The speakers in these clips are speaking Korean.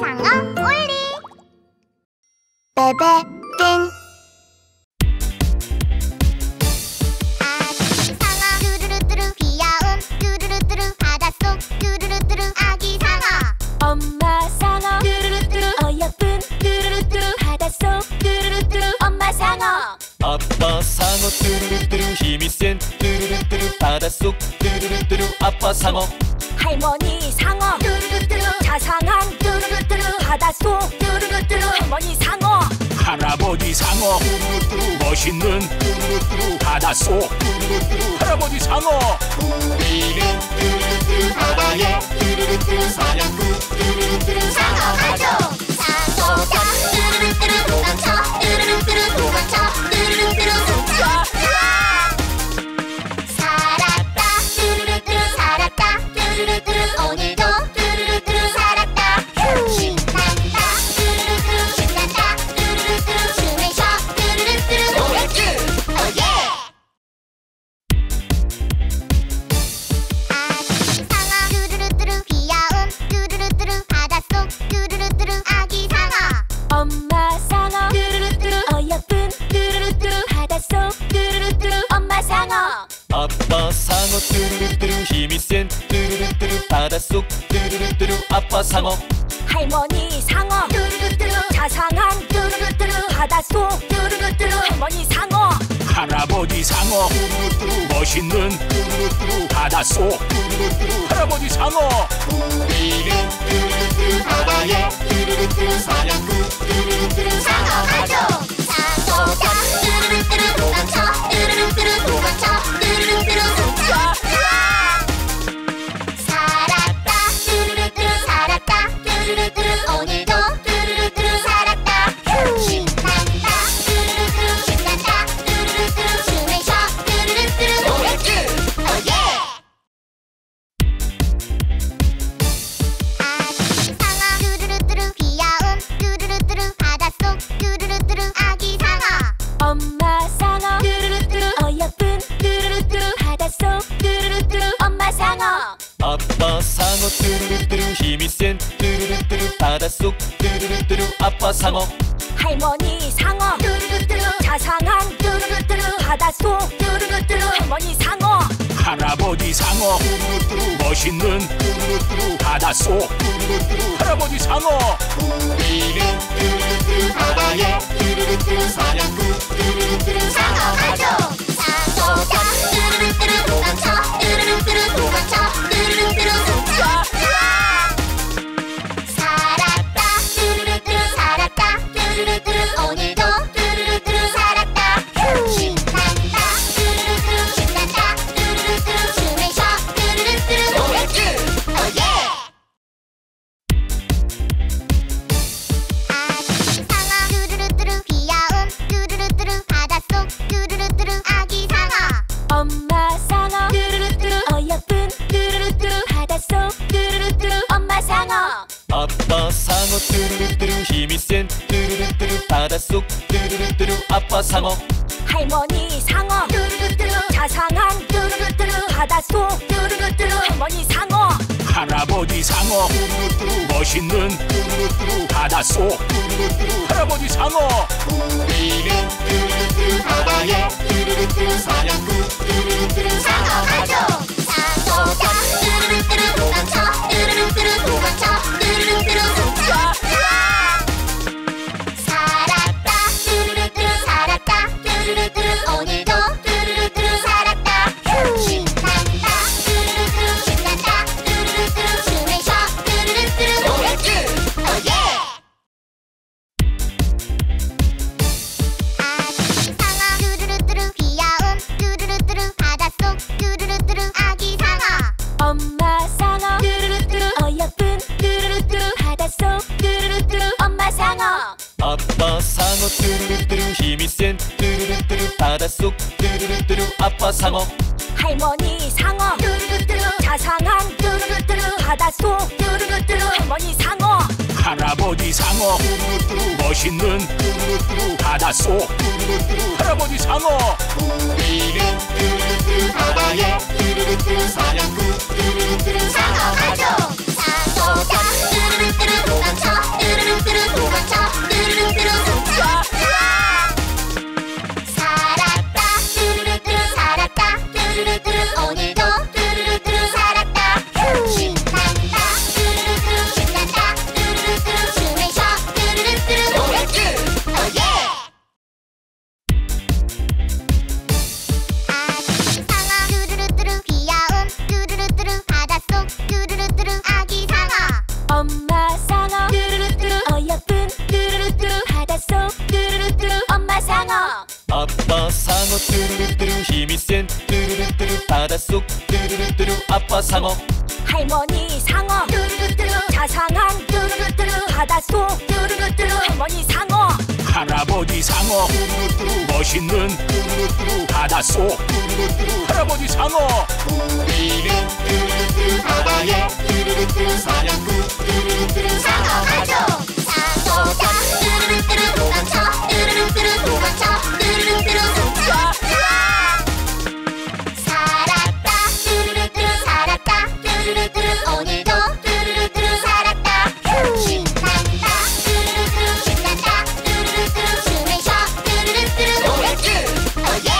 상어 올리. 베베 띵. 아기 상어 뚜루루뚜루 귀여움 뚜루루뚜루 바닷속 뚜루루뚜루 아기 상어. 엄마 상어 뚜루루뚜루 어여쁜 뚜루루뚜루 바닷속 뚜루루뚜루 엄마 상어. 아빠 상어 뚜루루뚜루 힘이 센 뚜루루뚜루 바닷속 뚜루루뚜루 아빠 상어. 할머니 상어 뚜루루뚜루 자상한 뚜루루뚜루 바닷속 뚜루루뚜루 할머니 상어. 할아버지 상어 뚜루루뚜루 멋있는 뚜루루뚜루 바닷속 뚜루루뚜루 할아버지 상어. 우리는 뚜루루뚜루 바다에 뚜루루뚜루 사냥꾼 뚜루루뚜루 상어 가족. 상어다 뚜루루뚜루 도망쳐 뚜루루뚜루 도망쳐 뚜루루뚜루 숨져. 살았다 뚜루루뚜루 살았다 뚜루루뚜루 오늘도 뚜루루뚜루 살았다. 신난다 뚜루루뚜루 신난다 뚜루루뚜루 숨을 쉬어 뚜루루뚜루 노래줄 오예. 아기 상어 뚜루루뚜루 귀여움 뚜루루뚜루 바닷속 뚜루루뚜루 아기 상어. 엄마 상어 뚜루루뚜루 어여쁜 뚜루루뚜루 바닷속 뚜루루뚜루 엄마 상어. 아빠 상어 뚜루루뚜루 힘이 센 뚜루루뚜루 바닷속 뚜루루뚜루 아빠 상어. 할머니 상어 뚜루루뚜루 자상한 뚜루루뚜루 바닷속 뚜루루뚜루 할머니 상어. 할아버지 상어 뚜루루뚜루 멋있는 뚜루루뚜루 바닷속 뚜루루뚜루 할아버지 상어. 우리는 뚜루루뚜루 바다에 뚜루루뚜루 사냥꾼 뚜루루뚜루 상어 가족. 상어다 뚜루루뚜루 도망쳐 뚜루루뚜루 도망쳐 뚜루루뚜루 숨져. 살았다 뚜루루뚜루 살았다 뚜루루뚜루 오늘도 뚜루루뚜루 살았다. 신난다 뚜루루뚜루 신난다 뚜루루뚜루 숨을 쉬어 뚜루루뚜루 노래줄 오예. 아기 상어 뚜루루뚜루 귀여움 뚜루루뚜루 바닷속 뚜루루뚜루 아기 상어. 엄마 상어 뚜루루뚜루 어여쁜 뚜루루뚜루 바닷속 뚜루루뚜루 엄마 상어. 아빠 상어 뚜루루뚜루 힘이 센 뚜루루뚜루 바닷속 뚜루루뚜루 아빠 상어. 할머니 상어 뚜루루뚜루 자상한 뚜루루뚜루 바닷속 뚜루루뚜루 할머니 상어. 할아버지 상어 뚜루루뚜루 멋있는 뚜루루뚜루 바닷속 뚜루루뚜루 할아버지 상어. 우리는 뚜루루뚜루 바다에 뚜루루뚜루 사냥꾼 뚜루루뚜루 상어 가족. 상어다 뚜루루뚜루 도망쳐 뚜루루뚜루 도망쳐 뚜루루뚜루 숨져. 살았다 뚜루루뚜루 살았다 뚜루루뚜루 오늘도 뚜루루뚜루 살았다. 신난다 뚜루루뚜루 신난다 뚜루루뚜루 숨을 쉬어 뚜루루뚜루 노래줄 오예. 아기 상어 뚜루루뚜루 귀여움 뚜루루뚜루 바닷속 뚜루루뚜루 아기 상어. 엄마 상어 뚜루루뚜루 어여쁜 뚜루루뚜루 바닷속 뚜루루뚜루 엄마 상어. 아빠 상어 뚜루루뚜루 힘이 센 뚜루루뚜루 바닷속 뚜루루뚜루 아빠 상어. 할머니 상어 뚜루루뚜루 자상한 뚜루루뚜루 바닷속 뚜루루뚜루 할머니 상어. 할아버지 상어 뚜루루뚜루 멋있는 뚜루루뚜루 바닷속 뚜루루뚜루 할아버지 상어. 우리는 뚜루루뚜루 바다에 뚜루루뚜루 사냥꾼 뚜루루뚜루 상어 가족. 상어다 뚜루루뚜루 도망쳐 뚜루루뚜루 도망쳐 뚜루루뚜루 숨져. 살았다 뚜루루뚜루 살았다 뚜루루뚜루 오늘도 뚜루루뚜루 살았다. 신난다 뚜루루뚜루 신난다 뚜루루뚜루 숨을 쉬어 뚜루루뚜루 노래줄 오예. 아기 상어 뚜루루뚜루 귀여움 뚜루루뚜루 바닷속 뚜루루뚜루 아기 상어. 엄마 상어 뚜루루뚜루 어여쁜 뚜루루뚜루 바닷속 뚜루루뚜루 엄마 상어. 아빠 상어 뚜루루뚜루 힘이 센 뚜루루뚜루 바닷속 뚜루루뚜루 아빠 상어. 할머니 상어 뚜루루뚜루 자상한 뚜루루뚜루 바닷속 뚜루루뚜루 할머니 상어. 할아버지 상어 뚜루루뚜루 멋있는 뚜루루뚜루 바닷속 뚜루루뚜루 할아버지 상어. 우리는 뚜루루뚜루 바다에 뚜루루뚜루 사냥꾼 뚜루루뚜루 상어 가족. 상어다 뚜루루뚜루 도망쳐 아빠 상어 뚜루루뚜루 힘이 센 뚜루루뚜루 바닷속 뚜루루뚜루 아빠 상어 할머니 상어 자상한 바닷속 할머니 상어 할아버지 상어 멋있는 바닷속 할아버지 상어 우리는 뚜루루뚜루 바다에 뚜루루뚜루 사냥꾼 뚜루루뚜루 상어 가족 상어가 뚜루루뚜루 도망쳐 뚜루루뚜루 도망쳐 뚜루루뚜루 숨겨 살았다 뚜루루뚜루 살았다 뚜루루뚜루 오늘도 뚜루루뚜루 살았다 신난다 뚜루루뚜루 신난다 뚜루루뚜루 숨을 쉬어 뚜루루뚜루 노래줄 오예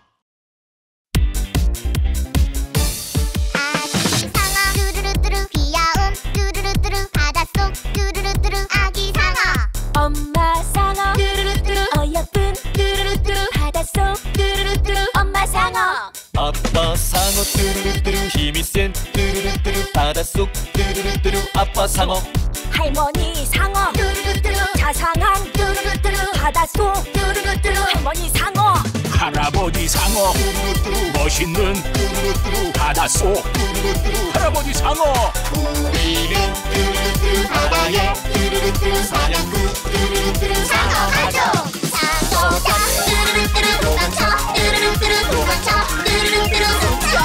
아기 상어 뚜루루뚜루 귀여운 뚜루루뚜루 바닷속 뚜루루뚜루 아기 상어 엄마 상어 어여쁜 바닷속 엄마 상어 아빠 상어 뚜루루뚜루 힘이 센 뚜루루뚜루 바닷속 뚜루루뚜루 아빠 상어 할머니 상어 자상한 바닷속 할머니 상어 할아버지 상어 멋있는 바닷속 할아버지 상어 우리는 뚜루루뚜루 바다에 뚜루루뚜루 사냥꾼 뚜루루뚜루 상어 가족 상어가 뚜루루뚜루 도망쳐 뚜루루뚜루 도망쳐 뚜루루뚜루 숨겨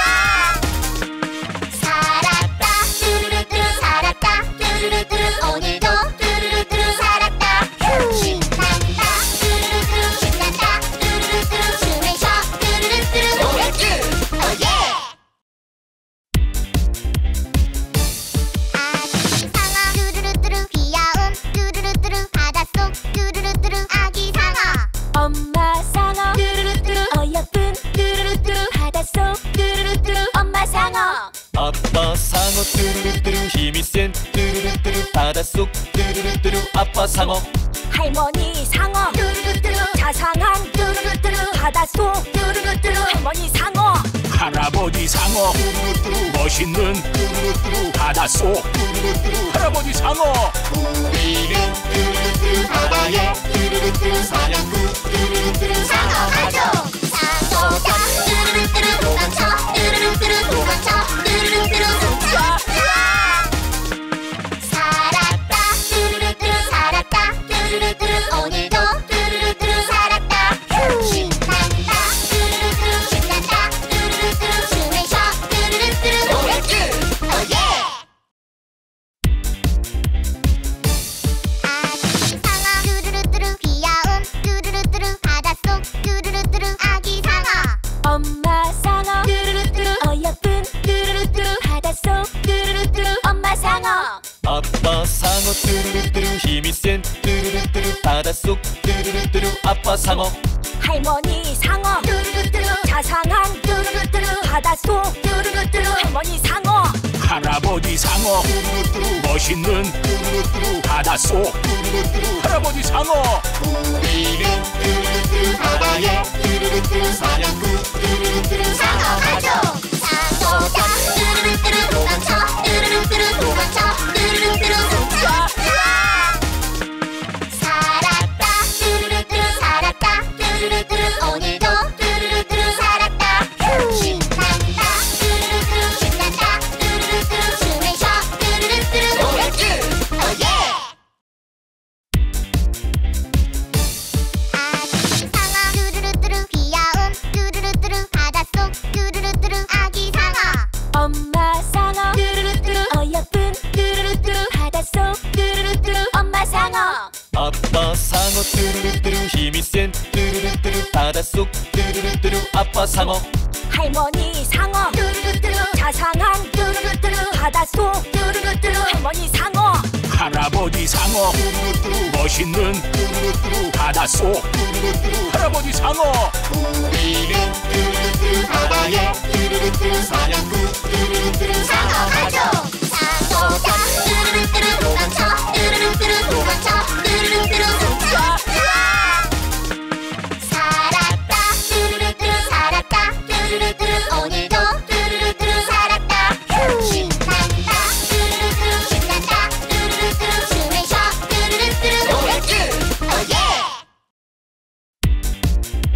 살았다 뚜루루뚜루 살았다 뚜루루뚜루 오늘도 뚜루루뚜루 살았다 신난다 뚜루루뚜루 신난다 뚜루루뚜루 숨을 쉬어 뚜루루뚜루 노래줄 오예 아기 상어 뚜루루뚜루 귀여운 뚜루루뚜루 바닷속 뚜루루뚜루 아기 상어 엄마 상어 어여쁜 바닷속 엄마 상어 아빠 상어 뚜루루뚜루 힘이 센 뚜루루뚜루 바닷속 뚜루루뚜루 아빠 상어 할머니 상어 자상한 바닷속 할머니 상어 할아버지 상어 멋있는 바닷속 할아버지 상어 우리는 뚜루루뚜루 바다에 뚜루루뚜루 사냥꾼 뚜루루뚜루 상어 가족 상어가 뚜루루뚜루 도망쳐 뚜루루뚜루 도망쳐 뚜루루뚜루 숨겨 살았다 뚜루루뚜루 살았다 뚜루루뚜루 오늘도 뚜루루뚜루 살았다 신난다 뚜루루뚜루 신난다 뚜루루뚜루 숨을 쉬어 뚜루루뚜루 노래줄 오예 아기 상어 뚜루루뚜루 귀여운 뚜루루뚜루 바닷속 뚜루루뚜루 아기 상어 엄마 상어 어여쁜 바닷속 엄마 상어 아빠 상어 뚜루루뚜루 힘이 센 뚜루루뚜루 바닷속 뚜루루뚜루 아빠 상어 할머니 상어 자상한 바닷속 할머니 상어 할아버지 상어 멋있는 바닷속 할아버지 상어 우리는 뚜루루뚜루 바다에 뚜루루뚜루 사냥꾼 뚜루루뚜루 상어 가족 상어가 뚜루루뚜루 도망쳐 뚜루루뚜루 도망쳐 뚜루루뚜루 숨겨 살았다 뚜루루뚜루 살았다 뚜루루뚜루 오늘도 뚜루루뚜루 살았다 신난다 뚜루루뚜루 신난다 뚜루루뚜루 숨을 쉬어 뚜루루뚜루 노래줄 오예 아기 상어 뚜루루뚜루 귀여운 뚜루루뚜루 바닷속 뚜루루뚜루 아기 상어 엄마 상어 어여쁜 바닷속 엄마 상어 아빠 상어 뚜루루뚜루 힘이 센 뚜루루뚜루 바닷속 뚜루루뚜루 아빠 상어 할머니 상어 자상한 바닷속 할머니 상어 할아버지 상어 멋있는 바닷속 할아버지 상어 우리는 뚜루루뚜루 바다에 뚜루루뚜루 사냥꾼 뚜루루뚜루 상어 가족 상어가 뚜루루뚜루 도망쳐 뚜루루뚜루 도망쳐 뚜루루뚜루 숨겨 살았다 뚜루루뚜루 살았다 뚜루루뚜루 오늘도 뚜루루뚜루 살았다 신난다 뚜루루뚜루 신난다 뚜루루뚜루 숨을 쉬어 뚜루루뚜루 노래줄 오예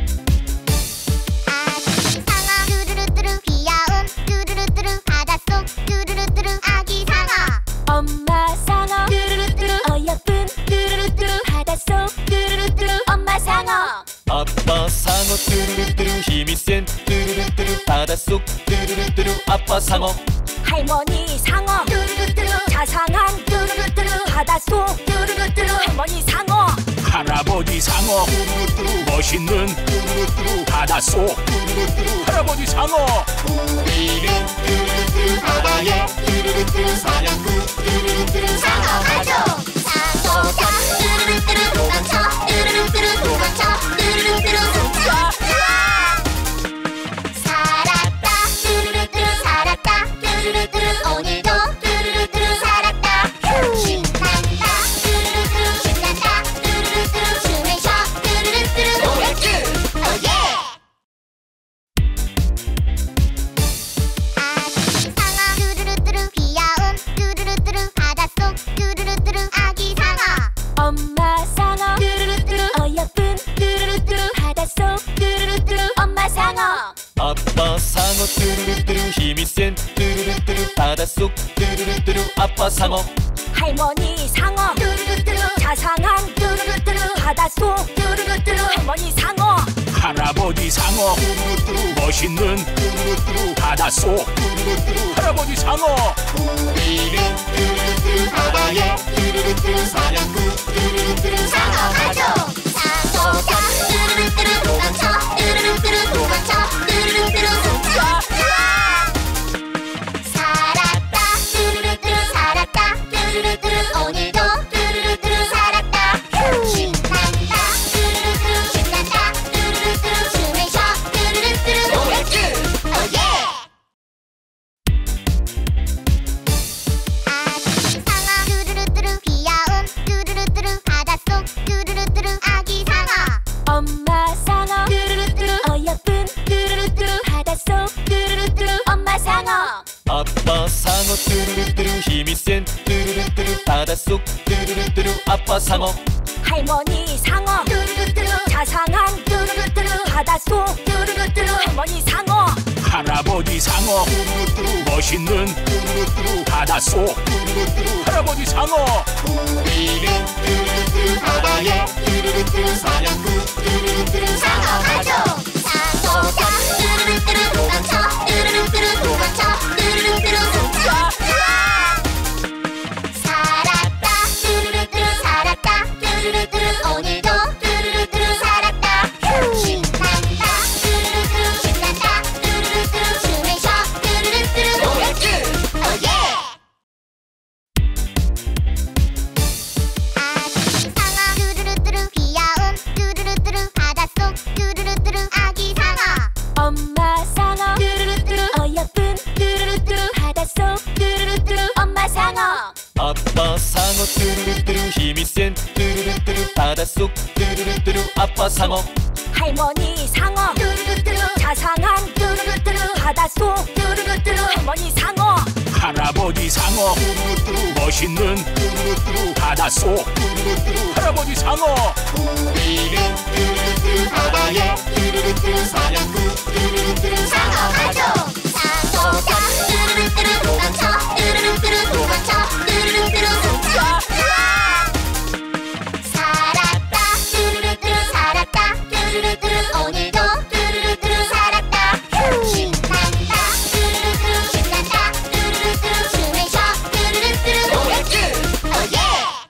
아빠 상어 할머니 상어 자상한 바닷속 할머니 상어 할아버지 상어 멋있는 바닷속 할아버지 상어 우리는 바다에 사냥꾼 상어 가족 상어가 도망쳐 도망쳐 숨겨 살았다 살았다 오늘도 살았다 신난다 신난다 춤을 춰 오예 아기 상어 귀여운 바닷속 아기 상어 엄마 상어 어여쁜 바닷속 엄마 상어 아빠 상어 힘이 센 바닷속 아빠 상어 할머니 상어 자상한 바닷속 할머니 상어 할아버지 상어 멋있는 바닷속 할아버지 상어 우리는 바다에 사냥꾼 상어 가족 상어가 도망쳐 숨겨 살았다 오늘도 살았다 신난다 춤을 춰 오예 아기 상어 귀여운 바닷속 아기 상어 엄마 상어 어여쁜 바닷속 엄마 상어 아빠 상어 힘이 센 바닷속 아빠 상어 할머니 상어 자상한 바닷속 할머니 상어 할아버지 상어 멋있는 바닷속 할아버지 상어 우리는 바다에 사냥꾼 상어 가족 상어가 도망쳐 숨겨 살았다 오늘도 살았다 신난다 춤을 춰 오예 상어 귀여운 바닷속 아기 상어 엄마 상어 어여쁜 바닷속 엄마 상어 아빠 상어 힘이 센 바닷속 아빠 상어 할머니 상어 자상한 바닷속 할머니 상어 할아버지 상어 멋있는 바닷속 할아버지 상어 우리는 바다에 사냥꾼 상어 가족 상어가 도망쳐 숨겨 살았다 오늘도 살았다 신난다 춤을 춰 오예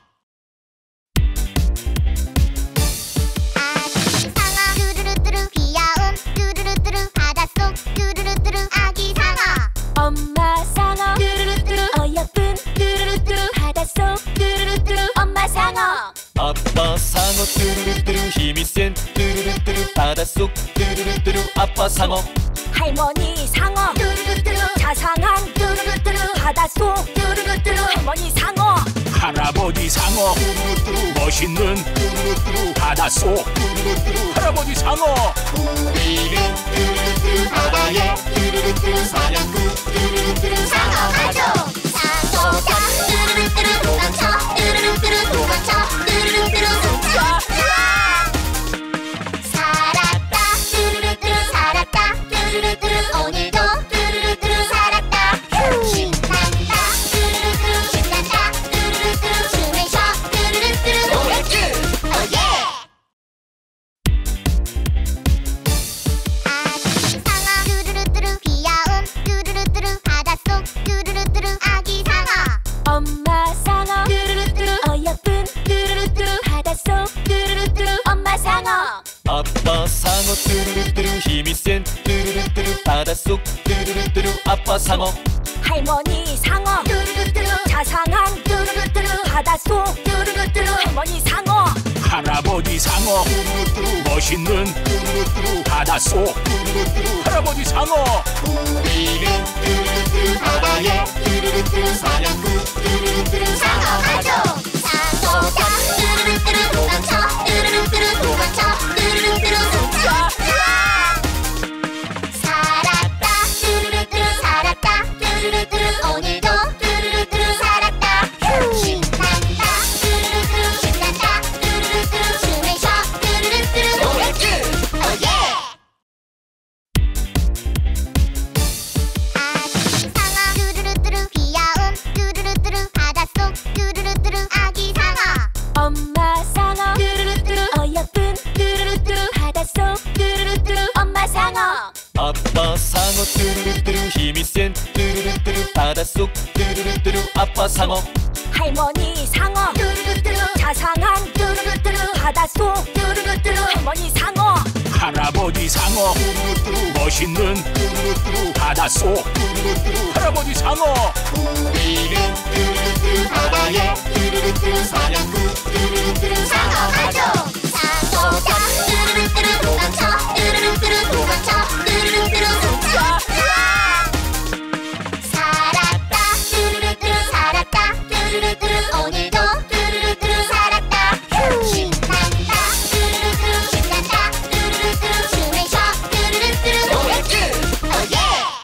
상어 귀여운 바닷속 아기 상어 엄마 상어 어여쁜 바닷속 엄마 상어 아빠 상어 힘이 센 바닷속 아빠 상어 할머니 상어 자상한 바닷속 할머니 상어 할아버지 상어 멋있는 바닷속 할아버지 상어 우리는 바다에 사냥꾼 상어 가족 상어가 도망쳐 숨겨 살았다 오늘도 살았다 신난다 춤을 춰 오예 상어 귀여운 아빠 상어 뚜루루뚜루 힘이 센 뚜루루뚜루 바닷속 뚜루루뚜루 아빠 상어 할머니 상어 자상한 바닷속 할머니 상어 할아버지 상어 멋있는 바닷속 할아버지 상어 우리는 뚜루루뚜루 바다에 뚜루루뚜루 사냥꾼 뚜루루뚜루 상어 가족 상어다 뚜루루뚜루 도망쳐 뚜루루뚜루 도망쳐 뚜루루뚜루 숨쉬어 살았다 뚜루루뚜루 살았다 뚜루루뚜루 오늘도 뚜루루뚜루 살았다 신난다 뚜루루뚜루 신난다 뚜루루뚜루 숨을 쉬어 뚜루루뚜루 노래줄 오예 아기 상어 뚜루루뚜루 귀여운 뚜루루뚜루 바닷속 뚜루루뚜루 아기 상어 엄마 상어 어여쁜 바닷속 엄마 상어 아빠 상어 뚜루루뚜루 힘이 센 뚜루루뚜루 바닷속 뚜루루뚜루 아빠 상어 할머니 상어 자상한 바닷속 할머니 상어 할아버지 상어 멋있는 바닷속 할아버지 상어 우리는 뚜루루뚜루 바다에 뚜루루뚜루 사냥꾼 뚜루루뚜루 상어 가족 상어다 뚜루루뚜루 도망쳐 뚜루루뚜루 도망쳐 뚜루루뚜루 숨쉬어 살았다 뚜루루뚜루 살았다 뚜루루뚜루 오늘도 뚜루루뚜루 살았다 신난다 뚜루루뚜루 신난다 뚜루루뚜루 숨을 쉬어 뚜루루뚜루 노래줄 오예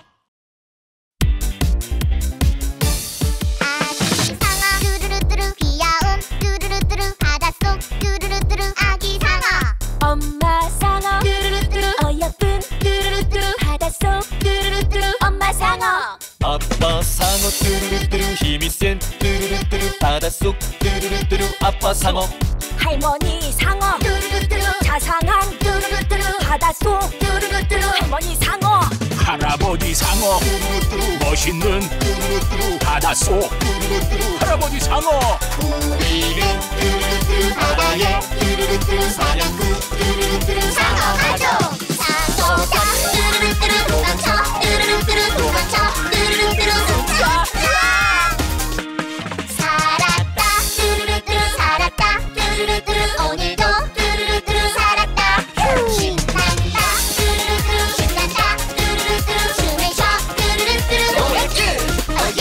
아기 상어 뚜루루뚜루 귀여운 뚜루루뚜루 바닷속 뚜루루뚜루 아기 상어 엄마 상어 어여쁜 바닷속 엄마 상어 아빠 상어 뚜루루뚜루 힘이 센 뚜루루뚜루 바닷속 뚜루루뚜루 아빠 상어 할머니 상어 자상한 바닷속 할머니 상어 할아버지 상어 멋있는 바닷속 할아버지 상어 우리는 뚜루루뚜루 바다에 뚜루루뚜루 사냥꾼 뚜루루뚜루 상어 가족 상어다 뚜루루뚜루 도망쳐 뚜루루뚜루 도망쳐 뚜루루뚜루 숨쉬어 살았다 뚜루루뚜루 살았다 뚜루루뚜루 오늘도 뚜루루뚜루 살았다 신난다 뚜루루뚜루 신난다 뚜루루뚜루 숨을 쉬어 뚜루루뚜루 노래줄 오예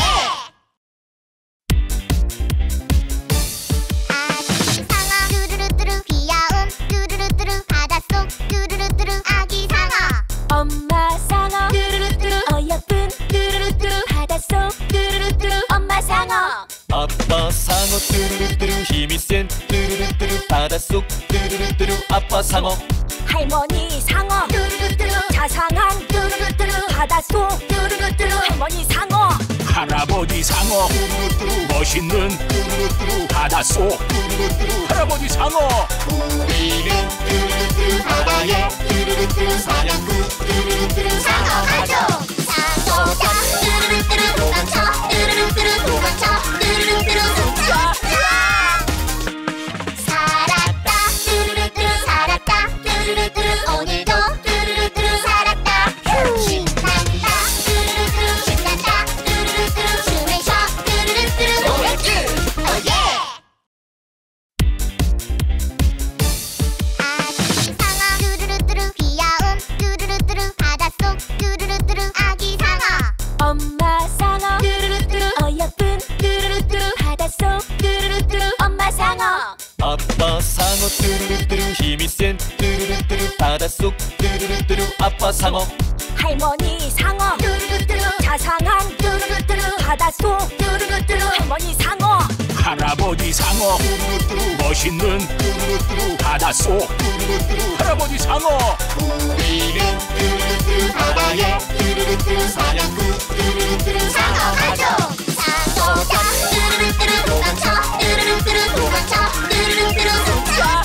아기 상어 뚜루루뚜루 귀여운 뚜루루뚜루 바닷속 뚜루루뚜루 아기 상어 엄마 상어 어여쁜 바닷속 엄마 상어 아빠 상어 뚜루루뚜루 힘이 센 뚜루루뚜루 바닷속 뚜루루뚜루 아빠 상어 할머니 상어 자상한 바닷속 할머니 상어 할아버지 상어 멋있는 바닷속 할아버지 상어 우리는 뚜루루뚜루 바다에 뚜루루뚜루 사냥꾼 뚜루루뚜루 상어 가족 상어다 뚜루루뚜루 도망쳐 뚜루루뚜루 도망쳐 뚜루루뚜루 숨쉬어 살았다 뚜루루뚜루 살았다 뚜루루뚜루 오늘도 뚜루루뚜루 살았다 신난다 뚜루루뚜루 신난다 뚜루루뚜루 숨을 쉬어 뚜루루뚜루 노래줄 오예 아기 상어 뚜루루뚜루 귀여운 뚜루루뚜루 바닷속 뚜루루뚜루 아기 상어 엄마 상어 어여쁜 바닷속 엄마 상어 아빠 상어 뚜루루뚜루 힘이 센 뚜루루뚜루 바닷속 뚜루루뚜루 아빠 상어 할머니 상어 자상한 바닷속 할머니 상어 할아버지 상어 멋있는 바닷속 할아버지 상어 우리는 뚜루루뚜루 바다에 뚜루루뚜루 사냥꾼 뚜루루뚜루 상어 가족 상어다 뚜루루뚜루 도망쳐 뚜루루뚜루 도망쳐 뚜루루뚜루 숨쉬어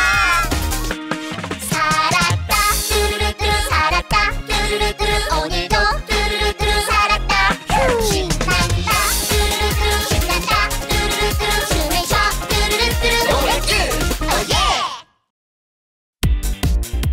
살았다 뚜루루뚜루 살았다 뚜루루뚜루 오늘도 뚜루루뚜루 살았다 신난다 뚜루루뚜루 신난다 뚜루루뚜루 숨을 쉬어 뚜루루뚜루 노래줄 오예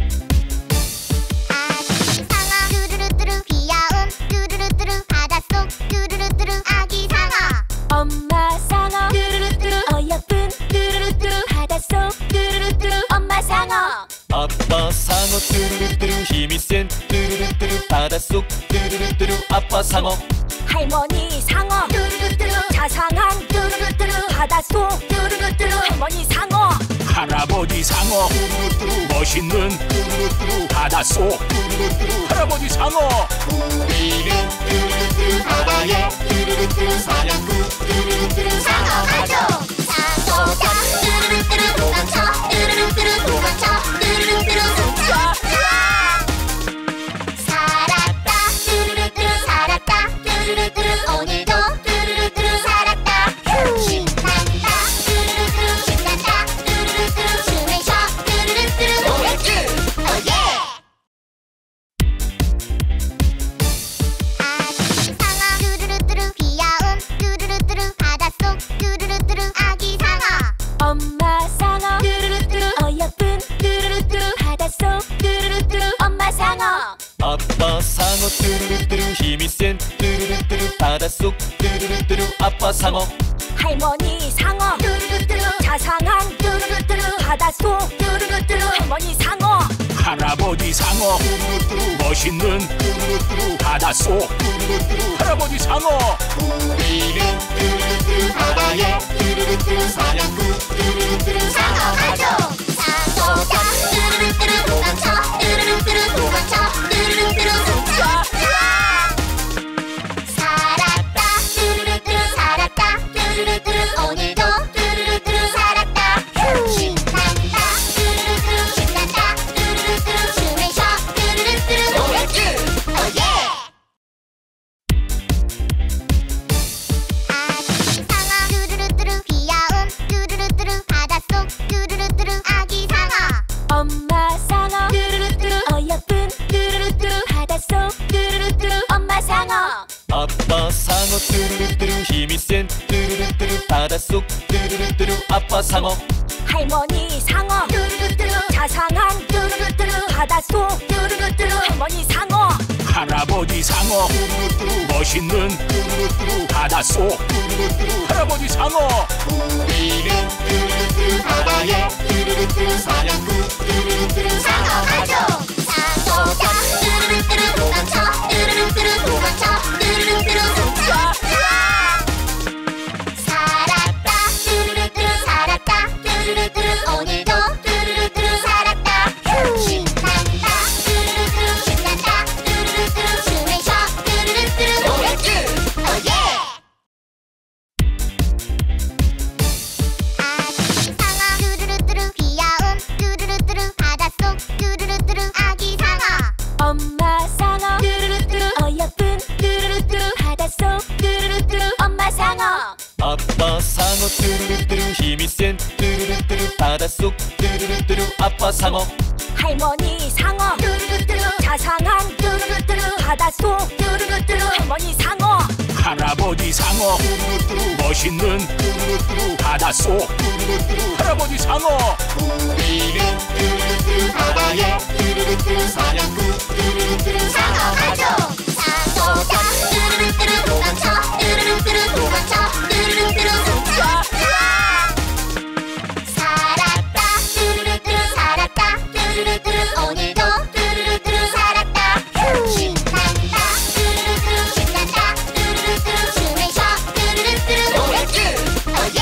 바닷속 뚜루루뚜루 아빠 상어 할머니 상어 뚜루루뚜루 자상한 뚜루루뚜루 바닷속 뚜루루뚜루 할머니 상어 할아버지 상어 멋있는 바닷속 할아버지 상어 우리는 뚜루루뚜루 바다에 뚜루루뚜루 사냥꾼 뚜루루뚜루 상어 가족 상어가 뚜루루뚜루 도망쳐 뚜루루뚜루 도망쳐 뚜루루뚜루 숨겨 살았다 뚜루루뚜루 살았다 뚜루루뚜루 오늘도 뚜루루뚜루 살았다 신난다 뚜루루뚜루 신난다 뚜루루뚜루 춤을 춰 뚜루루뚜루 노래줄 오예 아기 상어 뚜루루뚜루 귀여운 뚜루루뚜루 바닷속 뚜루루뚜루 아기 상어 엄마 상어 뚜루루뚜루 어여쁜 뚜루루뚜루 바닷속 뚜루루뚜루 엄마 상어 아빠 상어 뚜루루뚜루 힘이 센 뚜루루뚜루 바닷속 뚜루루뚜루 아빠 상어 할머니 상어 뚜루루뚜루 자상한 뚜루루뚜루 바닷속 뚜루루뚜루 할머니 상어 할아버지 상어 멋있는 바닷속 할아버지 상어 우리는 뚜루루뚜루 바다에 뚜루루뚜루 사냥꾼 뚜루루뚜루 상어 가족 상어가 뚜루루뚜루 도망쳐 뚜루루뚜루 도망쳐 뚜루루뚜루 숨겨 살았다 뚜루루뚜루 살았다 뚜루루뚜루 오늘도 뚜루루뚜루 살았다 신난다 뚜루루뚜루 신난다 뚜루루뚜루 춤을 춰 뚜루루뚜루 노래줄 오예 아기 상어 뚜루루뚜루 귀여운 뚜루루뚜루 바닷속 뚜루루뚜루 아기 상어 엄마 상어 뚜루루뚜루 어여쁜 뚜루루뚜루 바닷속 뚜루루뚜루 엄마 상어 아빠 상어 뚜루루뚜루 힘이 센 뚜루루뚜루 바닷속 뚜루루뚜루 아빠 상어 할머니 상어 뚜루루뚜루 자상한 뚜루루뚜루 바닷속 뚜루루뚜루 할머니 상어 할아버지 상어 멋있는 바닷속 할아버지 상어 우리는 뚜루루뚜루 바다에 뚜루루뚜루 사냥꾼 뚜루루뚜루 상어 가족 상어가 뚜루루뚜루 도망쳐 뚜루루뚜루 도망쳐 뚜루루뚜루 숨겨 살았다 뚜루루뚜루 살았다 뚜루루뚜루 오늘도 뚜루루뚜루 살았다 신난다 뚜루루뚜루 신난다 뚜루루뚜루 춤을 춰 뚜루루뚜루 노래줄 오예 아기 상어 뚜루루뚜루 귀여운 뚜루루뚜루 바닷속 뚜루루뚜루 아기 상어 엄마 상어 뚜루루뚜루 어여쁜 뚜루루뚜루 바닷속 뚜루루뚜루 엄마 상어 아빠 상어 뚜루루뚜루 힘이 센 뚜루루뚜루 바닷속 뚜루루뚜루 아빠 상어 할머니 상어 뚜루루뚜루 자상한 뚜루루뚜루 바닷속 뚜루루뚜루 할머니 상어 할아버지 상어 멋있는 바닷속 할아버지 상어 우리는 뚜루루뚜루 바다에 뚜루루뚜루 사냥꾼 뚜루루뚜루 상어 가족 상어가 뚜루루뚜루 도망쳐 뚜루루뚜루 도망쳐 뚜루루뚜루 숨겨 살았다 뚜루루뚜루 살았다 뚜루루뚜루 오늘도 뚜루루뚜루 살았다 신난다 뚜루루뚜루 신난다 뚜루루뚜루 춤을 춰 뚜루루뚜루 노래줄 오예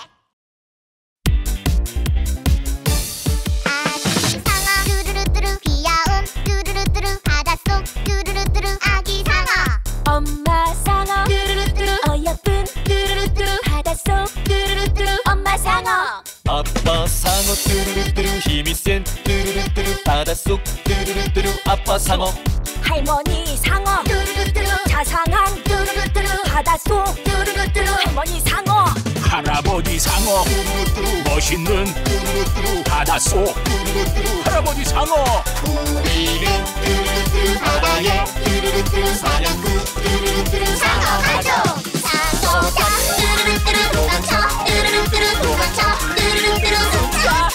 아기 상어 뚜루루뚜루 귀여운 뚜루루뚜루 바닷속 뚜루루뚜루 아기 상어 엄마 상어 뚜루루뚜루 어여쁜 뚜루루뚜루 바닷속 뚜루루뚜루 엄마 상어 아빠 상어 뚜루루뚜루 힘이 센 뚜루루뚜루 바닷속 뚜루루뚜루 아빠 상어 할머니 상어 뚜루루뚜루 자상한 뚜루루뚜루 바닷속 뚜루루뚜루 할머니 상어 할아버지 상어 멋있는 바닷속 할아버지 상어 우리는 뚜루루뚜루 바다에 뚜루루뚜루 사냥꾼 뚜루루뚜루 상어 가족 상어가 뚜루루뚜루 도망쳐 뚜루루뚜루 도망쳐 뚜루루뚜루 숨겨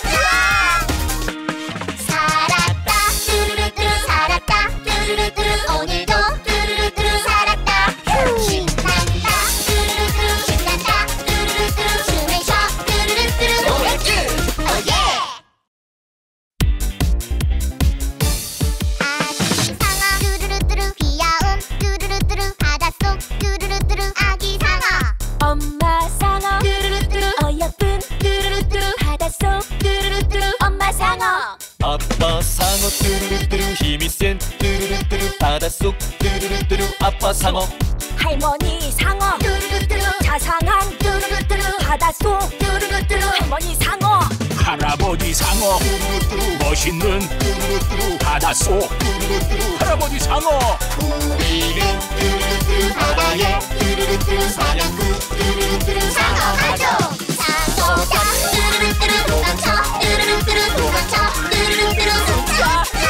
살았다 뚜루루뚜루 살았다 뚜루루뚜루 오늘도 뚜루루뚜루 살았다 신난다 뚜루루뚜루 신난다 뚜루루뚜루 춤을 춰 뚜루루뚜루 노래줄 오예 아기 상어 뚜루루뚜루 귀여운 바닷속 뚜루루뚜루 아빠 상어 할머니 상어 뚜루루뚜루 자상한 뚜루루뚜루 바닷속 뚜루루뚜루 할머니 상어 할아버지 상어 멋있는 바닷속 할아버지 상어 우리는 뚜루루뚜루 바다에 뚜루루뚜루 사냥꾼 뚜루루뚜루 상어 가족 상어가 뚜루루뚜루 도망쳐 뚜루루뚜루 도망쳐 뚜루루뚜루 숨져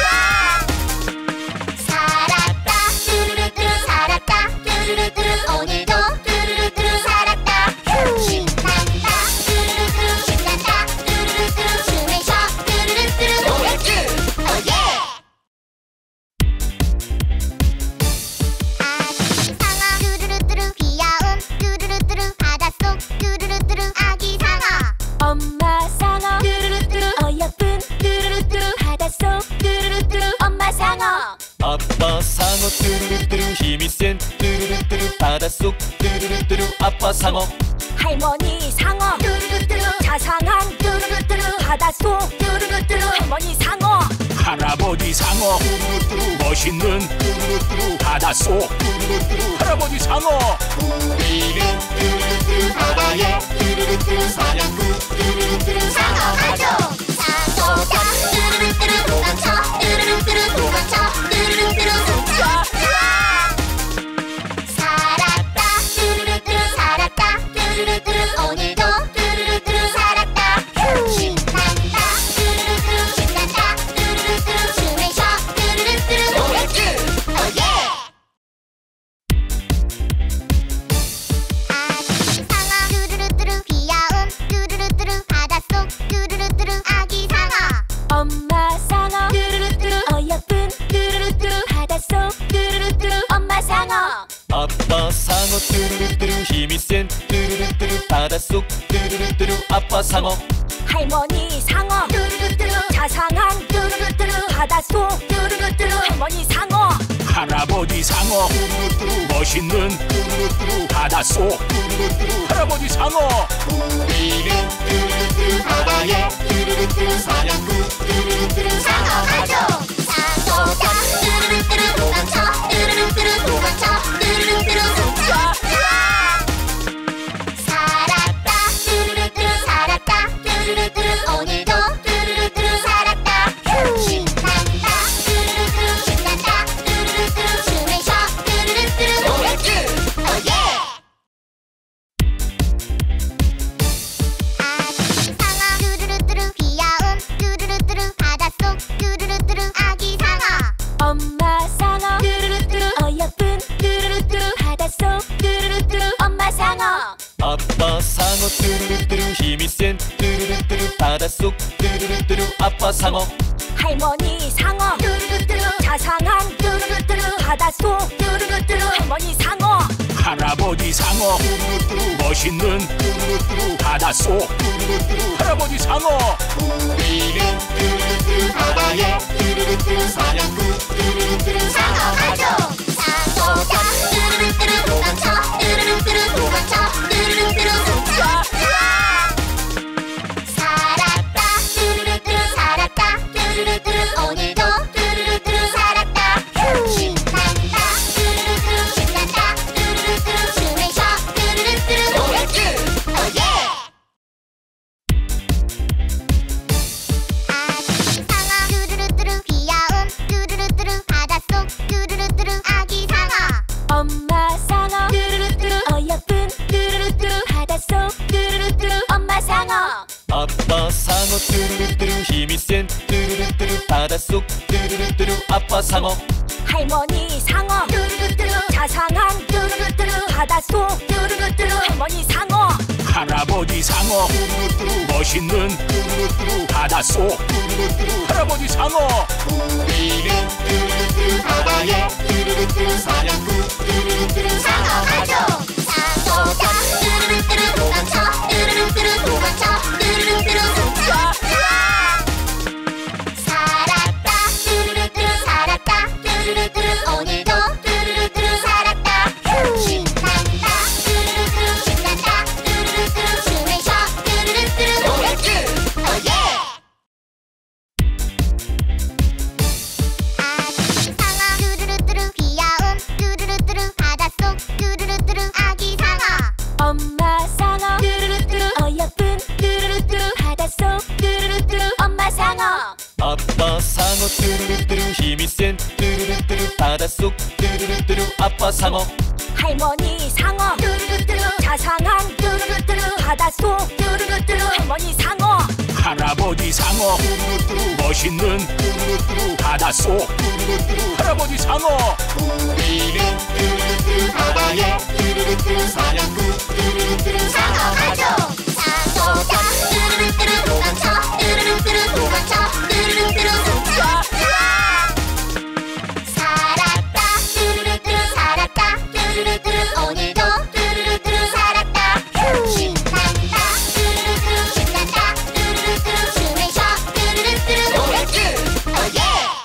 살았다 뚜루루뚜루 살았다 뚜루루뚜루 오늘도 뚜루루뚜루 살았다 신난다 뚜루루뚜루 신난다 뚜루루뚜루 춤을 춰 뚜루루뚜루 노래줄 오예 아기 상어 뚜루루뚜루 귀여운 뚜루루뚜루 바닷속 뚜루루뚜루 아기 상어 엄마 상어 뚜루루뚜루 어여쁜 뚜루루뚜루 바닷속 뚜루루뚜루 엄마 상어 아빠 상어 뚜루루뚜루 힘이 센 뚜루루뚜루 바닷속 뚜루루뚜루 아빠 상어 할머니 상어 뚜루루뚜루 자상한 뚜루루뚜루 바닷속 뚜루루뚜루 할머니 상어 할아버지 상어 멋있는 바닷속 할아버지 상어 우리는 뚜루루뚜루 바다에 뚜루루뚜루 사냥꾼 뚜루루뚜루 상어 가족 상어가 뚜루루뚜루 도망쳐 뚜루루뚜루 도망쳐 뚜루루뚜루 숨져 살았다 뚜루루뚜루 살았다 뚜루루뚜루 오늘도 뚜루루뚜루 살았다 신난다 뚜루루뚜루 신난다 뚜루루뚜루 춤을 춰 뚜루루뚜루 노래줄 오예 아기 상어 뚜루루뚜루 귀여운 뚜루루뚜루 바닷속 뚜루루뚜루 아기 상어 엄마 상어 뚜루루뚜루 어여쁜 뚜루루뚜루 바닷속 뚜루루뚜루 엄마 상어 아빠 상어 뚜루루뚜루 힘이 센 뚜루루뚜루 바닷속 뚜루루뚜루 아빠 상어 할머니 상어 뚜루루뚜루 자상한 뚜루루뚜루 바닷속 뚜루루뚜루 할머니 상어 할아버지 상어 멋있는 바닷속 할아버지 상어 우리는 뚜루루뚜루 바다에 뚜루루뚜루 사냥꾼 뚜루루뚜루 상어 가족 상어가 뚜루루뚜루 도망쳐 뚜루루뚜루 도망쳐 뚜루루뚜루 숨져 살았다 뚜루루뚜루 살았다 뚜루루뚜루 오늘도 뚜루루뚜루 살았다 신난다 뚜루루뚜루 신난다 뚜루루뚜루 춤을 춰 뚜루루뚜루 노래줄 오예 아기 상어 뚜루루뚜루 귀여운 뚜루루뚜루 바닷속 뚜루루뚜루 아기 상어 엄마 상어 뚜루루뚜루 어여쁜 뚜루루뚜루 바닷속 뚜루루뚜루 엄마 상어 아빠 상어 뚜루루뚜루 힘이 센 뚜루루뚜루 바닷속 뚜루루뚜루 아빠 상어 할머니 상어 뚜루루뚜루 자상한 뚜루루뚜루 바닷속 뚜루루뚜루 할머니 상어 할아버지 상어 멋있는 바닷속 할아버지 상어 우리는 뚜루루뚜루 바다에 뚜루루뚜루 사냥꾼 뚜루루뚜루 상어 가족 상어가 뚜루루뚜루 도망쳐 뚜루루뚜루 도망쳐 뚜루루뚜루 숨져 살았다 뚜루루뚜루 살았다 뚜루루뚜루 오늘도 뚜루루뚜루 살았다 신난다 뚜루루뚜루 신난다 뚜루루뚜루 춤을 춰 뚜루루뚜루 노래줄 오예 아기 상어 뚜루루뚜루 귀여운 뚜루루뚜루 바닷속 뚜루루뚜루 아기 상어 엄마 상어 뚜루루뚜루 어여쁜 뚜루루뚜루 바닷속 뚜루루뚜루 엄마 상어 아빠 상어 뚜루루뚜루 힘이 센 뚜루루뚜루 바닷속 뚜루루뚜루 아빠 상어 할머니 상어 뚜루루뚜루 자상한 뚜루루뚜루 바닷속 뚜루루뚜루 할머니 상어 할아버지 상어 멋있는 바닷속 할아버지 상어 우리는 뚜루루뚜루 바다에 뚜루루뚜루 사냥꾼 뚜루루뚜루 상어 가족 상어가 뚜루루뚜루 도망쳐 뚜루루뚜루 도망쳐 뚜루루뚜루 숨져 살았다 뚜루루뚜루 살았다 뚜루루뚜루 오늘도 뚜루루뚜루 살았다 신난다 뚜루루뚜루 신난다 뚜루루뚜루 춤을 춰 뚜루루뚜루 노래줄 오예 아기 상어 뚜루루뚜루 귀여운 아빠 상어 뚜루루뚜루 힘이 센 뚜루루뚜루 바닷속 뚜루루뚜루 아빠 상어 할머니 상어 뚜루루뚜루 자상한 뚜루루뚜루 바닷속 뚜루루뚜루 할머니 상어 할아버지 상어 멋있는 바닷속 할아버지 상어 우리는 뚜루루뚜루 바다에 뚜루루뚜루 사냥꾼 뚜루루뚜루 상어 가족 상어다 뚜루루뚜루 도망쳐 뚜루루뚜루 도망쳐 뚜루루뚜루 숨져 살았다 뚜루루뚜루 살았다 뚜루루뚜루 오늘도 뚜루루뚜루 살았다 신난다 뚜루루뚜루 신난다 뚜루루뚜루 숨을 쉬어 뚜루루뚜루 노래줄 오예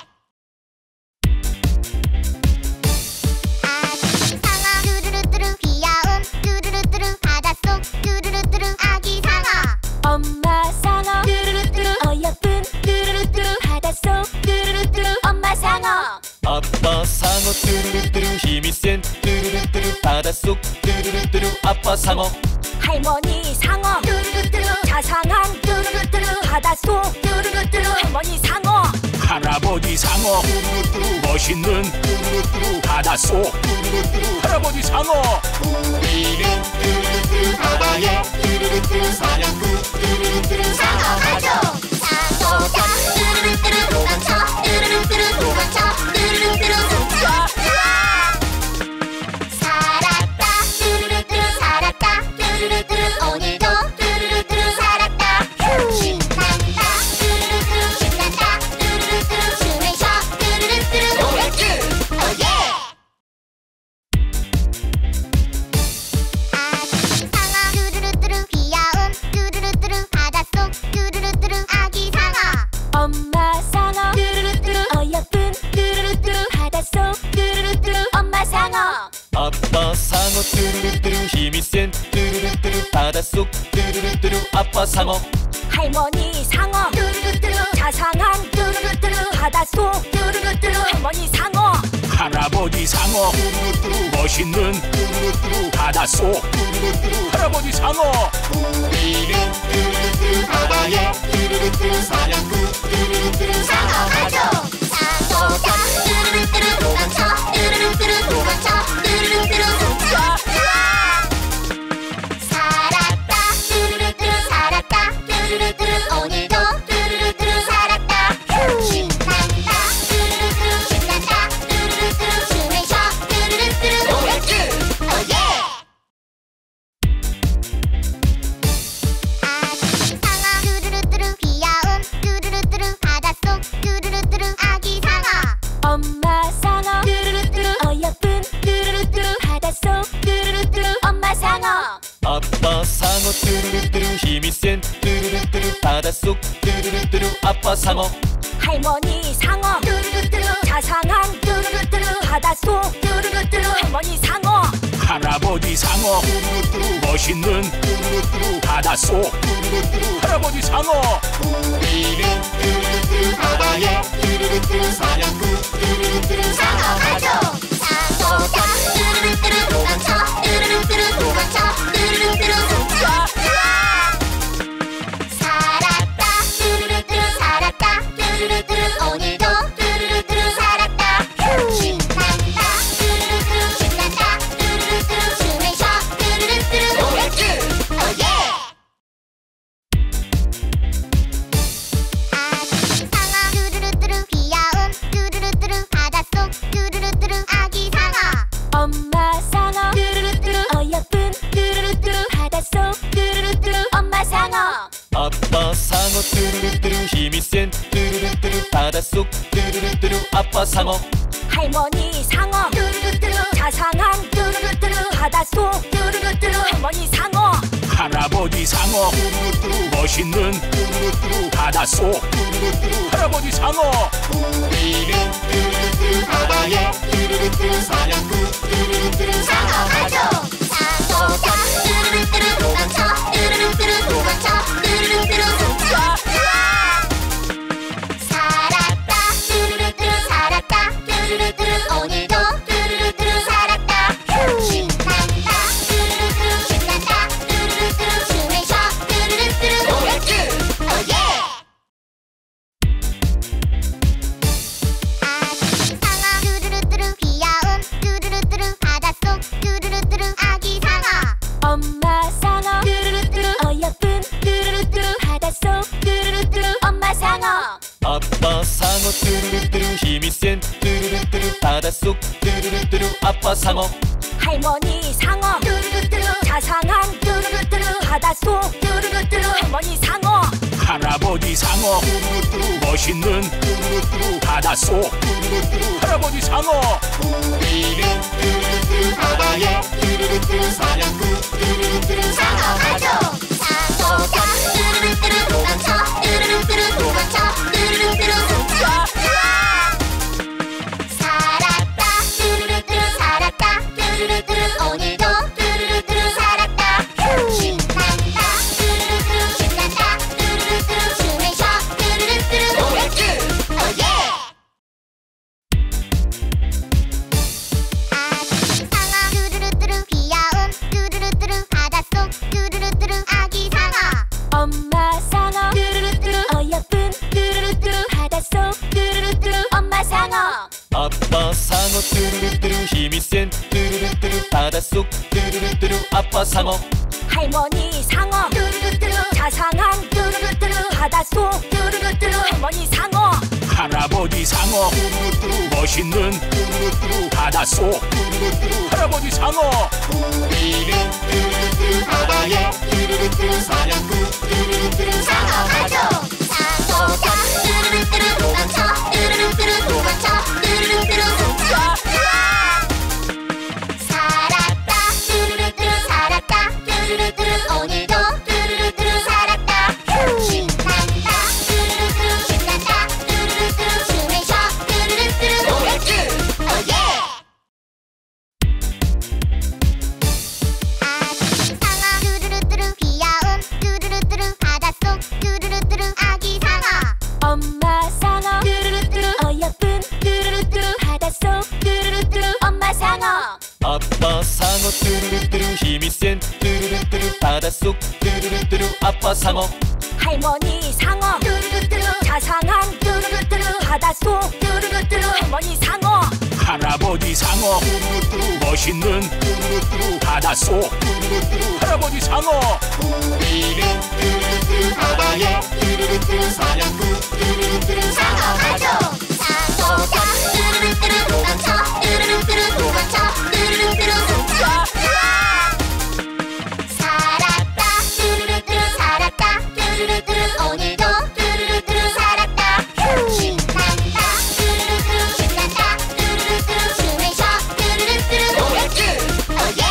아기 상어 뚜루루뚜루 귀여운 뚜루루뚜루 바닷속 뚜루루뚜루 아기 상어 엄마 상어 뚜루루뚜루 어여쁜 뚜루루뚜루 바닷속 뚜루루뚜루 엄마 상어 아빠 상어 뚜루루뚜루 힘이 센 뚜루루뚜루 바닷속 뚜루루뚜루 아빠 상어 할머니 상어 뚜루루뚜루 자상한 뚜루루뚜루 바닷속 뚜루루뚜루 할머니 상어 할아버지 상어 멋있는 바닷속 할아버지 상어 우리는 뚜루루뚜루 바다에 뚜루루뚜루 사냥꾼 뚜루루뚜루 상어 가족 상어다 뚜루루뚜루 도망쳐 뚜루루뚜루 도망쳐 뚜루루뚜루 숨져 살았다 뚜루루뚜루 살았다 뚜루루뚜루 오늘도 뚜루루뚜루 살았다 신난다 뚜루루뚜루 신난다 뚜루루뚜루 숨을 쉬어 뚜루루뚜루 노래줄 오예 아기 상어 뚜루루뚜루 귀여운 뚜루루뚜루 바닷속 뚜루루뚜루 아기 상어 엄마 상어 뚜루루뚜루 어여쁜 뚜루루뚜루 바닷속 뚜루루뚜루 엄마 상어 아빠 상어 뚜루루뚜루 힘이 센 뚜루루뚜루 바닷속 뚜루루뚜루 아빠 상어 할머니 상어 뚜루루뚜루 자상한 뚜루루뚜루 바닷속 뚜루루뚜루 할머니 상어 할아버지 상어 멋있는 바닷속 할아버지 상어 우리는 뚜루루뚜루 바다에 뚜루루뚜루 사냥꾼 뚜루루뚜루 상어 가족 상어다 뚜루루뚜루 도망쳐 뚜루루뚜루 도망쳐 뚜루루뚜루 숨져 살았다 뚜루루뚜루 살았다 뚜루루뚜루 오늘도 뚜루루뚜루 살았다 신난다 뚜루루뚜루 신난다 뚜루루뚜루 숨을 쉬어 뚜루루뚜루 노래줄 오예 아기 상어 뚜루루뚜루 귀여운 뚜루루뚜루 바닷속 뚜루루뚜루 아기 상어 엄마 상어 뚜루루뚜루 어여쁜 뚜루루뚜루 바닷속 뚜루루뚜루 엄마 상어 아빠 상어 뚜루루뚜루 힘이 센 뚜루루뚜루 바닷속 뚜루루뚜루 아빠 상어 할머니 상어 뚜루루뚜루 자상한 뚜루루뚜루 바닷속 뚜루루뚜루 할머니 상어 할아버지 상어 멋있는 바닷속 할아버지 상어 우리는 뚜루루뚜루 바다에 뚜루루뚜루 사냥꾼 뚜루루뚜루 상어 가족 상어다 뚜루루뚜루 도망쳐 뚜루루뚜루 도망쳐 뚜루루뚜루 숨져 살았다 뚜루루뚜루 살았다 뚜루루뚜루 오늘도 뚜루루뚜루 살았다 신난다 뚜루루뚜루 신난다 뚜루루뚜루 숨을 쉬어 뚜루루뚜루 노래줄 오예 아기 상어 뚜루루뚜루 귀여운 뚜루루뚜루 바닷속 뚜루루뚜루 아기 상어 엄마 상어 뚜루루뚜루 어여쁜 뚜루루뚜루 바닷속 뚜루루뚜루 엄마 상어 아빠 상어 뚜루루뚜루 힘이 센 뚜루루뚜루 바닷속 뚜루루뚜루 아빠 상어 할머니 상어 뚜루루뚜루 자상한 뚜루루뚜루 바닷속 뚜루루뚜루 할머니 상어 할아버지 상어 멋있는 바닷속 할아버지 상어 우리는 뚜루루뚜루 바다에 뚜루루뚜루 사냥꾼 뚜루루뚜루 상어 가족 상어다 뚜루루뚜루 도망쳐 뚜루루뚜루 도망쳐 뚜루루뚜루 숨져 살았다 뚜루루뚜루 살았다 뚜루루뚜루 오늘도 뚜루루뚜루 살았다 신난다 뚜루루뚜루 신난다 뚜루루뚜루 숨을 쉬어 뚜루루뚜루 노래줄 오예 상어 뚜루루뚜루 힘이 센 뚜루루뚜루 바닷속 뚜루루뚜루 아빠 상어 할머니 상어 자상한 바닷속 할머니 상어 할아버지 상어 멋있는 바닷속 할아버지 상어 우리는 뚜루루뚜루 바다에 뚜루루뚜루 사냥꾼 뚜루루뚜루 상어 가족 상어가 뚜루루뚜루 도망쳐 뚜루루뚜루 도망쳐 뚜루루뚜루 숨져 살았다 뚜루루뚜루 살았다 뚜루루뚜루 오늘도 뚜루루뚜루 살았다 신난다 뚜루루뚜루 신난다 뚜루루뚜루 숨을 쉬어 뚜루루뚜루 노래줄 오예 아기 상어 뚜루루뚜루 귀여운 뚜루루뚜루 바닷속 뚜루루뚜루 아기 상어 엄마 상어 어여쁜 바닷속 엄마 상어 아빠 상어 뚜루루뚜루 힘이 센 뚜루루뚜루 바닷속 뚜루루뚜루 아빠 상어 할머니 상어 자상한 바닷속 할머니 상어 할아버지 상어 멋있는 바닷속 할아버지 상어 우리는 뚜루루뚜루 바다에 뚜루루뚜루 사냥꾼 뚜루루뚜루 상어 가족 상어가 뚜루루뚜루 도망쳐 뚜루루뚜루 도망쳐 뚜루루뚜루 숨져 살았다 뚜루루뚜루 살았다 뚜루루뚜루 오늘도 뚜루루뚜루 살았다 신난다 뚜루루뚜루 신난다 뚜루루뚜루 숨을 쉬어 뚜루루뚜루 노래줄 오예 아기 상어 뚜루루뚜루 귀여운 뚜루루뚜루 바닷속 뚜루루뚜루 아기 상어 엄마 상어 어여쁜 바닷속 엄마 상어 아빠 상어 뚜루루뚜루 힘이 센 뚜루루뚜루 바닷속 뚜루루뚜루 아빠 상어 할머니 상어 자상한 바닷속 할머니 상어 할아버지 상어 멋있는 바닷속 할아버지 상어 우리는 뚜루루뚜루 바다에 뚜루루뚜루 사냥꾼 뚜루루뚜루 상어 가족 상어가 뚜루루뚜루 도망쳐 뚜루루뚜루 도망쳐 뚜루루뚜루 숨져 살았다 뚜루루뚜루 살았다 뚜루루뚜루 오늘도 뚜루루뚜루 살았다 신난다 뚜루루뚜루 신난다 뚜루루뚜루 숨을 쉬어 뚜루루뚜루 노래줄 오예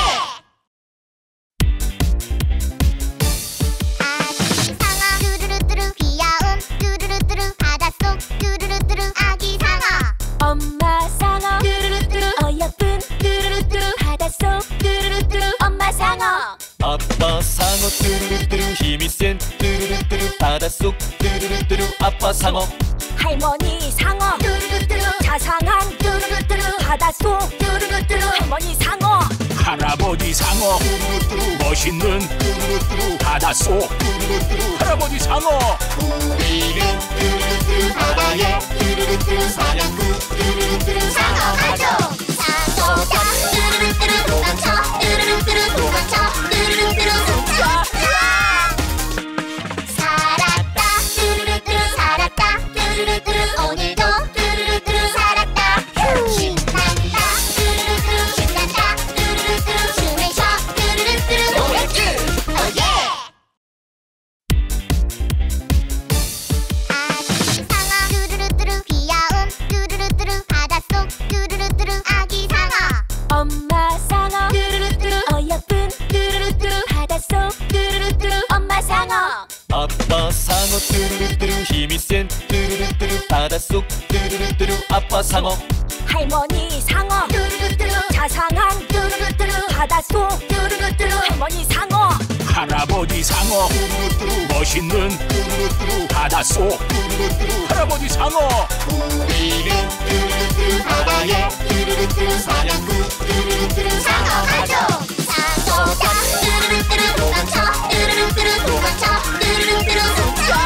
아기 상어 뚜루루뚜루 귀여운 뚜루루뚜루 바닷속 뚜루루뚜루 아기 상어 엄마 상어 어여쁜 바닷속 엄마 상어 아빠 상어 뚜루루뚜루 힘이 센 뚜루루뚜루 바닷속 뚜루루뚜루 아빠 상어 할머니 상어 자상한 바닷속 할머니 상어 할아버지 상어 멋있는 바닷속 할아버지 상어 우리는 뚜루루뚜루 바다에 뚜루루뚜루 사냥꾼 뚜루루뚜루 상어 가족 상어가 뚜루루뚜루 도망쳐 뚜루루뚜루 도망쳐 뚜루루뚜루 숨져 살았다 뚜루루뚜루 살았다 뚜루루뚜루 오늘도 뚜루루뚜루 살았다 신난다 뚜루루뚜루 신난다 뚜루루뚜루 숨을 쉬어 뚜루루뚜루 노래줄 오예 아기 상어 뚜루루뚜루 귀여운 뚜루루뚜루 바닷속 뚜루루뚜루 아기 상어 엄마 상어 어여쁜 바닷속 엄마 상어 아빠 상어 뚜루루뚜루 힘이 센 뚜루루뚜루 바닷속 뚜루루뚜루 아빠 상어 할머니 상어 자상한 바닷속 할머니 상어 할아버지 상어 멋있는 바닷속 할아버지 상어 우리는 뚜루루뚜루 바다에 뚜루루뚜루 사냥꾼 뚜루루뚜루 상어 가족 상어가 뚜루루뚜루 도망쳐 뚜루루뚜루 도망쳐 뚜루루뚜루 숨져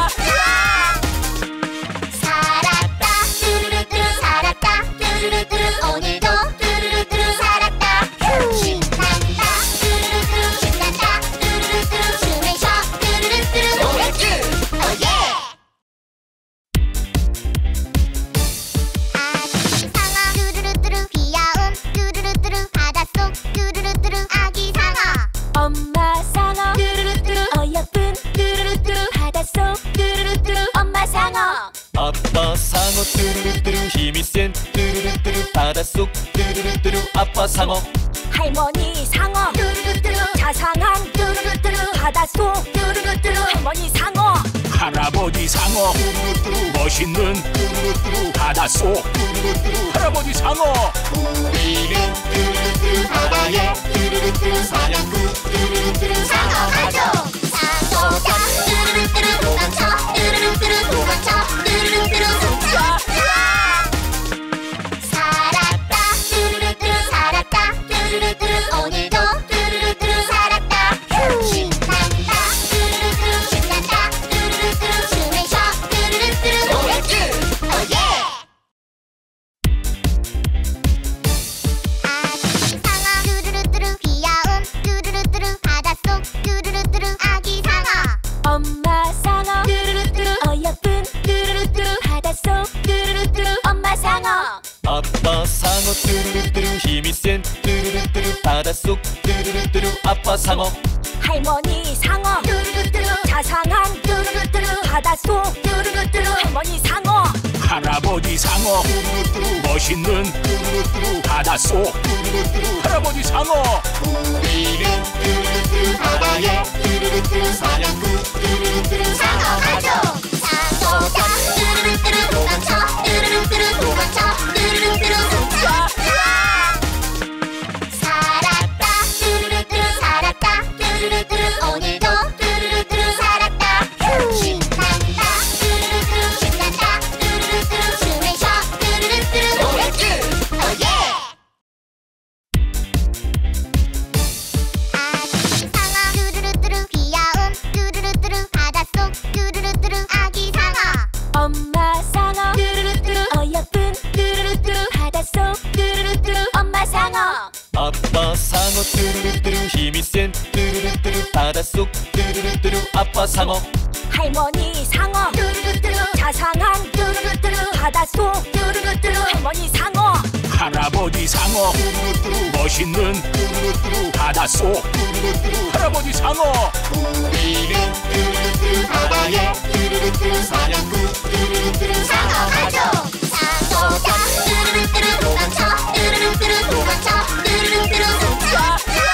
살았다 뚜루루뚜루 살았다 뚜루루뚜루 오늘도 뚜루루뚜루 살았다 신난다 뚜루루뚜루 신난다 뚜루루뚜루 숨을 쉬어 뚜루루뚜루 노래줄 오예 아빠 상어 뚜루루뚜루 힘이 센 뚜루루뚜루 바닷속 뚜루루뚜루 아빠 상어 할머니 상어 자상한 바닷속 할머니 상어 할아버지 상어 멋있는 바닷속 할아버지 상어 우리는 뚜루루뚜루 바다에 뚜루루뚜루 사냥꾼 뚜루루뚜루 상어 가족 상어가 뚜루루뚜루 도망쳐 뚜루루뚜루 도망쳐 뚜루루뚜루 훔쳐 살았다 뚜루루뚜루 살았다 뚜루루뚜루 오늘도 뚜루루뚜루 살았다 신난다 뚜루루뚜루 신난다 뚜루루뚜루 춤을 춰 뚜루루뚜루 노래줄 오예 아기 상어 뚜루루뚜루 귀여운 뚜루루뚜루 바닷속 뚜루루뚜루 아기 상어 엄마 상어 어여쁜 바닷속 엄마 상어 아빠 상어 뚜루루뚜루 힘이 센 뚜루루뚜루 바닷속 뚜루루뚜루 아빠 상어 할머니 상어 자상한 바닷속 할머니 상어 할아버지 상어 멋있는 바닷속 할아버지 상어 우리는 뚜루루뚜루 바다에 뚜루루뚜루 사냥꾼 뚜루루뚜루 상어 가족 상어가 뚜루루뚜루 도망쳐 뚜루루뚜루 도망쳐 뚜루루뚜루 훔쳐 살았다 뚜루루뚜루 살았다 뚜루루뚜루 오늘도 뚜루루뚜루 살았다 신난다 뚜루루뚜루 신난다 뚜루루뚜루 춤을 춰 뚜루루뚜루 노래줄 오예 아기 상어 뚜루루뚜루 귀여운 뚜루루뚜루 바닷속 뚜루루뚜루 아기 상어 엄마 상어 어여쁜 바닷속 엄마 상어 아빠 상어 뚜루루뚜루 힘이 센 뚜루루뚜루 바닷속 뚜루루뚜루 아빠 상어 할머니 상어 자상한 바닷속 할머니 상어 할아버지 상어 멋있는 바닷속 할아버지 상어 우리는 뚜루루뚜루 바다에 뚜루루뚜루 사냥꾼 뚜루루뚜루 상어 가족 상어가 뚜루루뚜루 도망쳐 뚜루루뚜루 도망쳐 뚜루루뚜루 훔쳐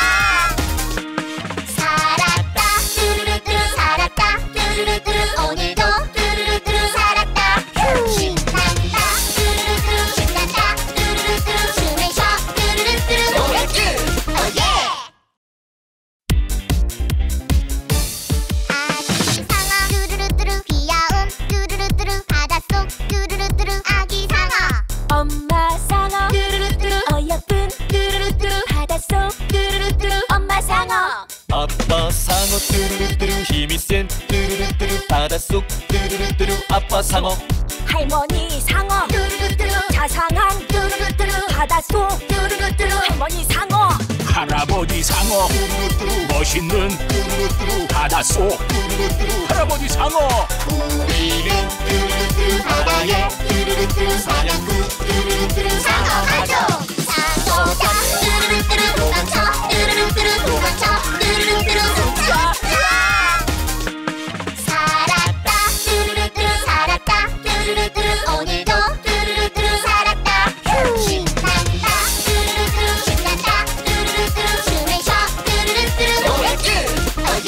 살았다 뚜루루뚜루 살았다 뚜루루뚜루 오늘도 뚜루루뚜루 살았다 신난다 뚜루루뚜루 신난다 뚜루루뚜루 춤을 춰 뚜루루뚜루 노래줄 오예 아기 상어 뚜루루뚜루 귀여운 뚜루루뚜루 바닷속 뚜루루뚜루 아기 상어 엄마 상어 어여쁜 바닷속 엄마 상어 아빠 상어 뚜루루뚜루 힘이 센 뚜루루뚜루 바닷속 뚜루루뚜루 아빠 상어 할머니 상어 자상한 바닷속 할머니 상어 할아버지 상어 멋있는 바닷속 할아버지 상어 우리는 뚜루루뚜루 바다에 뚜루루뚜루 사냥꾼 뚜루루뚜루 상어 가족 상어가 뚜루루뚜루 도망쳐 뚜루루뚜루 도망쳐 뚜루루뚜루 훔쳐 살았다 뚜루루뚜루 살았다 뚜루루뚜루 오늘도 뚜루루뚜루 살았다 신난다 뚜루루뚜루 신난다 뚜루루뚜루 춤을 춰 뚜루루뚜루 노래줄 오예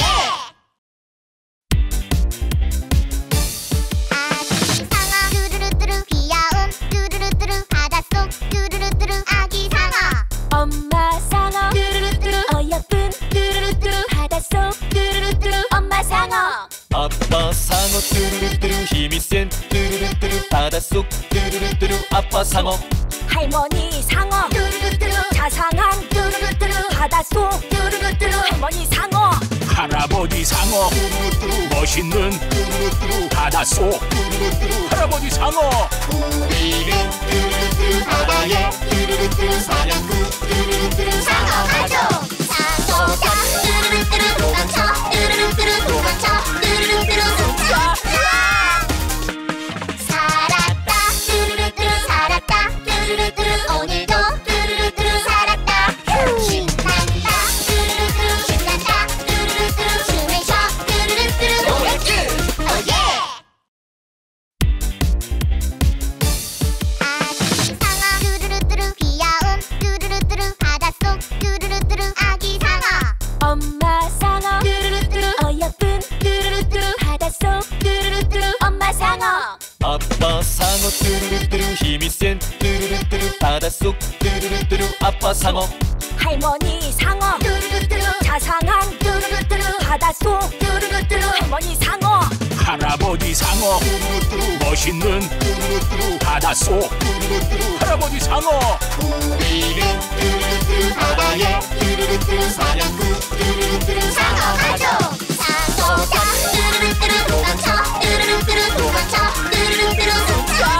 아기 상어 뚜루루뚜루 귀여운 뚜루루뚜루 바닷속 뚜루루뚜루 아기 상어 엄마 상어 어여쁜 바닷속 엄마 상어 아빠 상어 뚜루루뚜루 힘이 센 뚜루루뚜루 바닷속 뚜루루뚜루 아빠 상어 할머니 상어 자상한 바닷속 할머니 상어 할아버지 상어 멋있는 바닷속 할아버지 상어 우리는 뚜루루뚜루 바다에 뚜루루뚜루 사냥꾼 뚜루루뚜루 상어 가족 상어가 뚜루루뚜루 도망쳐 뚜루루뚜루 도망쳐 뚜루루뚜루 훔쳐 살았다 뚜루루뚜루 살았다 뚜루루뚜루 오늘도 뚜루루뚜루 살았다 신난다 뚜루루뚜루 신난다 뚜루루뚜루 춤을 춰 뚜루루뚜루 노래줄 오예 아빠 상어 뚜루루뚜루 힘이 센 뚜루루뚜루 바닷속 뚜루루뚜루 아빠 상어. 할머니 상어 자상한 바닷속 할머니 상어. 할아버지 상어 멋있는 바닷속 할아버지 상어. 우리는 뚜루루뚜루 바다에 뚜루루뚜루 사냥꾼 뚜루루뚜루 상어 가족. 상어가 뚜루루뚜루 도망쳐 뚜루루뚜루 도망쳐 뚜루루뚜루 숨쉬어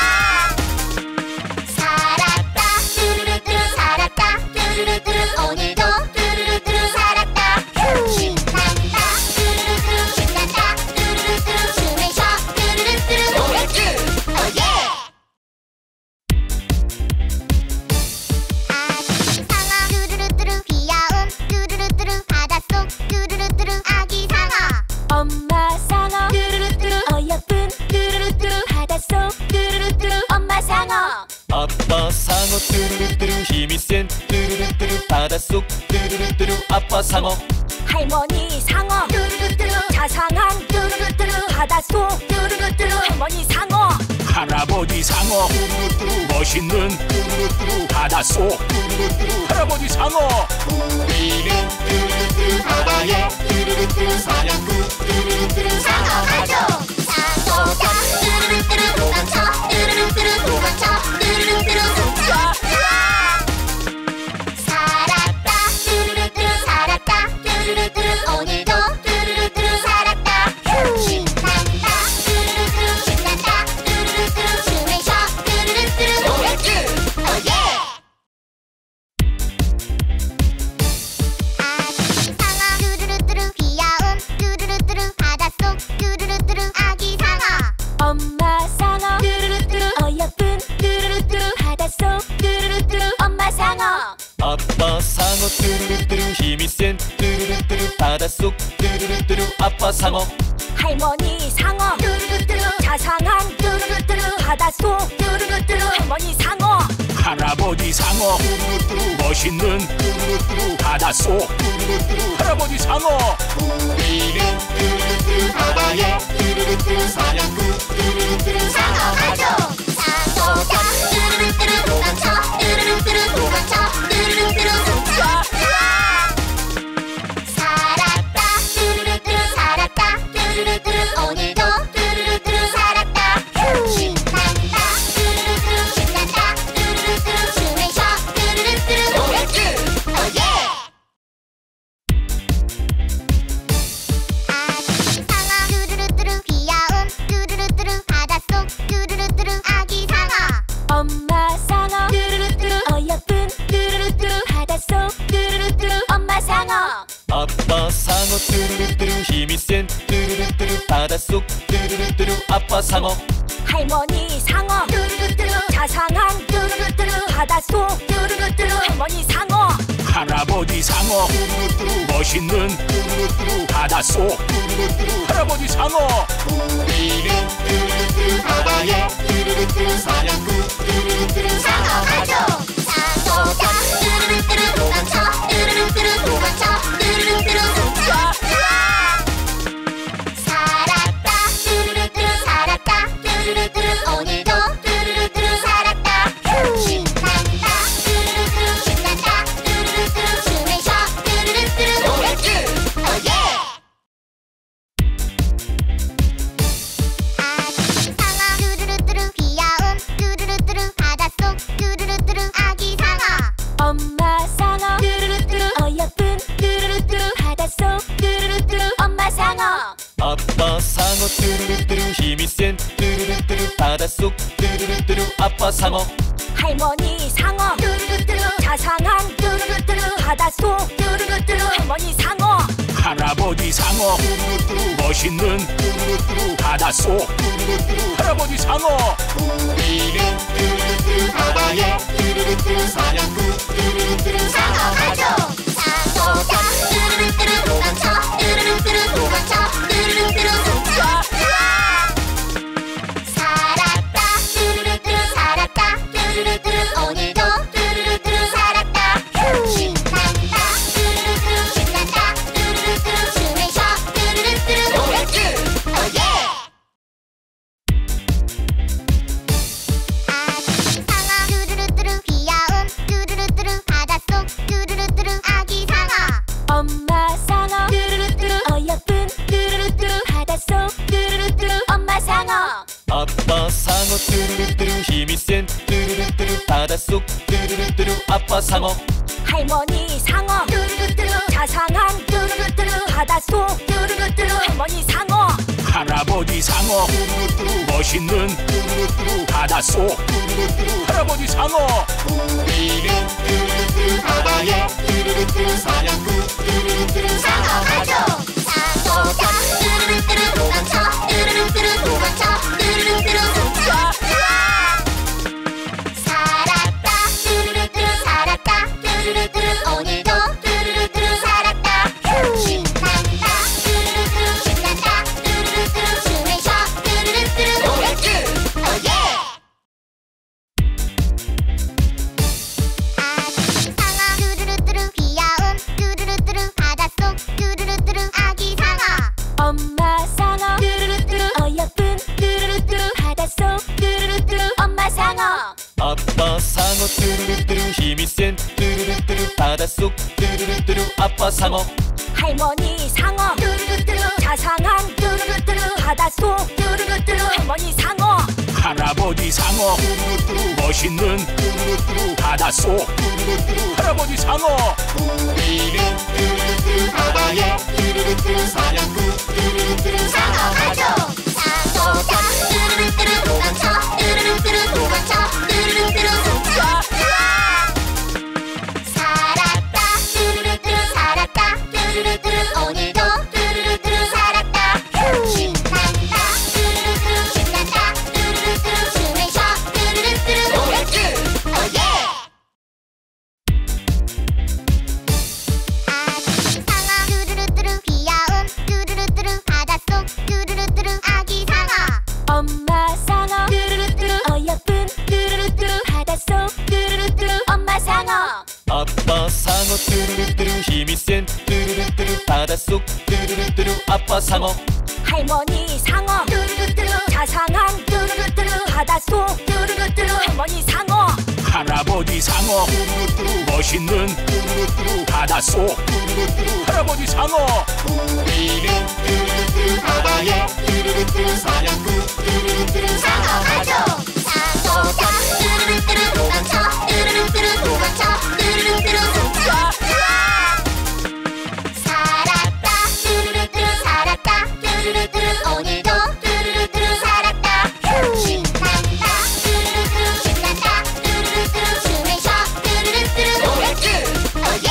살았다 뚜루루뚜루 살았다 뚜루루뚜루 오늘도 뚜루루뚜루 살았다 신난다 뚜루루뚜루 신난다 뚜루루뚜루 숨을 쉬어 뚜루루뚜루 노래줄 오예 아기 상어 뚜루루뚜루 귀여운 뚜루루뚜루 바닷속 뚜루루뚜루 아기 상어 엄마 상어 어여쁜 바닷속 엄마 상어. 아빠 상어 뚜루루뚜루 힘이 센 뚜루루뚜루 바닷속 뚜루루뚜루 아빠 상어. 할머니 상어 자상한 바닷속 할머니 상어. 할아버지 상어 멋있는 바닷속 할아버지 상어. 우리는 뚜루루뚜루 바다에 뚜루루뚜루 사냥꾼 뚜루루뚜루 상어 가족. 상어가 뚜루루뚜루 도망쳐 뚜루루뚜루 도망쳐 뚜루루뚜루 숨쉬어 살았다 뚜루루뚜루 살았다 뚜루루뚜루 오늘도 뚜루루뚜루 살았다 신난다 뚜루루뚜루 신난다 뚜루루뚜루 숨을 쉬어 뚜루루뚜루 노래줄 오예 아기 상어 뚜루루뚜루 귀여운 뚜루루뚜루 바닷속 뚜루루뚜루 아기 상어 엄마 상어 어여쁜 바닷속 엄마 상어. 아빠 상어 뚜루루뚜루 힘이 센 뚜루루뚜루 바닷속 뚜루루뚜루 아빠 상어. 할머니 상어 자상한 바닷속 할머니 상어. 할아버지 상어 멋있는 바닷속 할아버지 상어. 우리는 뚜루루뚜루 바다에 뚜루루뚜루 사냥꾼 뚜루루뚜루 상어 가족. 상어가 뚜루루뚜루 도망쳐 뚜루루뚜루 도망쳐 뚜루루뚜루 숨쉬어 살았다 뚜루루뚜루 살았다 뚜루루뚜루 오늘도 뚜루루뚜루 살았다 신난다 뚜루루뚜루 신난다 뚜루루뚜루 숨을 쉬어 뚜루루뚜루 노래줄 오예 아기 상어 뚜루루뚜루 귀여운 뚜루루뚜루 바닷속 뚜루루뚜루 아기 상어 엄마 상어 어여쁜 바닷속 엄마 상어. 아빠 상어 뚜루루뚜루 힘이 센 뚜루루뚜루 바닷속 뚜루루뚜루 아빠 상어. 할머니 상어 자상한 바닷속 할머니 상어. 할아버지 상어 멋있는 바닷속 할아버지 상어. 우리는 뚜루루뚜루 바다에 뚜루루뚜루 사냥꾼 뚜루루뚜루 상어 가족. 상어가 뚜루루뚜루 도망쳐 뚜루루뚜루 도망쳐 뚜루루뚜루 숨쉬어 살았다 뚜루루뚜루 살았다 뚜루루뚜루 오늘도 뚜루루뚜루 살았다 신난다 뚜루루뚜루 신난다 뚜루루뚜루 숨을 쉬어 뚜루루뚜루 노래줄 오예 아기 상어 뚜루루뚜루 귀여운 뚜루루뚜루 바닷속 뚜루루뚜루 아기 상어 엄마 상어 어여쁜 바닷속 엄마 상어. 아빠 상어 뚜루루뚜루 힘이 센 뚜루루뚜루 바닷속 뚜루루뚜루 아빠 상어. 할머니 상어 자상한 바닷속 할머니 상어. 할아버지 상어 멋있는 바닷속 할아버지 상어. 우리는 뚜루루뚜루 바다에 뚜루루뚜루 사냥꾼 뚜루루뚜루 상어 가족. 상어가 뚜루루뚜루 도망쳐 뚜루루뚜루 도망쳐 뚜루루뚜루 숨쉬어 살았다 뚜루루뚜루 살았다 뚜루루뚜루 오늘도 뚜루루뚜루 살았다 신난다 뚜루루뚜루 신난다 뚜루루뚜루 숨을 쉬어 뚜루루뚜루 노래줄 오예 아빠 상어 뚜루루뚜루 힘이 센 뚜루루뚜루 바닷속 뚜루루뚜루 아빠 상어 할머니 상어 자상한 바닷속 할머니 상어 할아버지 상어 멋있는 바닷속 할아버지 상어 우리는 뚜루루뚜루 바다에 뚜루루뚜루 사냥꾼 뚜루루뚜루 상어 가족 상어가 뚜루루뚜루 도망쳐 뚜루루뚜루 도망쳐 뚜루루뚜루 숨쉬어 살았다 뚜루루뚜루 살았다 뚜루루뚜루 오늘도 뚜루루뚜루 살았다 신난다 뚜루루뚜루 신난다 뚜루루뚜루 춤을 춰 뚜루루뚜루 노래줄 오예 아기 상어 뚜루루뚜루 귀여운 뚜루루뚜루 바닷속 뚜루루뚜루 아기 상어 엄마 상어 어여쁜 바닷속 엄마 상어 아빠 상어 뚜루루뚜루 힘이 센 뚜루루뚜루 바닷속 뚜루루뚜루 아빠 상어 할머니 상어 자상한 바닷속 할머니 상어 할아버지 상어 멋있는 바닷속 할아버지 상어 우리는 뚜루루뚜루 바다에 뚜루루뚜루 사냥꾼 뚜루루뚜루 상어 가족 상어가 뚜루루뚜루 도망쳐 뚜루루뚜루 도망쳐 뚜루루뚜루 숨쉬어 살았다 뚜루루뚜루 살았다 뚜루루뚜루 오늘도 뚜루루뚜루 살았다 신난다 뚜루루뚜루 신난다 뚜루루뚜루 춤을 춰 뚜루루뚜루 노래줄 오예 아기 상어 뚜루루뚜루 귀여운 뚜루루뚜루 바닷속 뚜루루뚜루 아기 상어 엄마 상어 어여쁜 바닷속 엄마 상어 아빠 상어 뚜루루뚜루 힘이 센 뚜루루뚜루 바닷속 뚜루루뚜루 아빠 상어 할머니 상어 자상한 바닷속 할머니 상어 할아버지 상어 멋있는 바닷속 할아버지 상어 우리는 뚜루루뚜루 바다에 뚜루루뚜루 사냥꾼 뚜루루뚜루 상어 가족 상어가 뚜루루뚜루 도망쳐 뚜루루뚜루 도망쳐 뚜루루뚜루 숨쉬어 살았다 뚜루루뚜루 살았다 뚜루루뚜루 오늘도 뚜루루뚜루 살았다 신난다 뚜루루뚜루 신난다 뚜루루뚜루 춤을 춰 뚜루루뚜루 노래줄 오예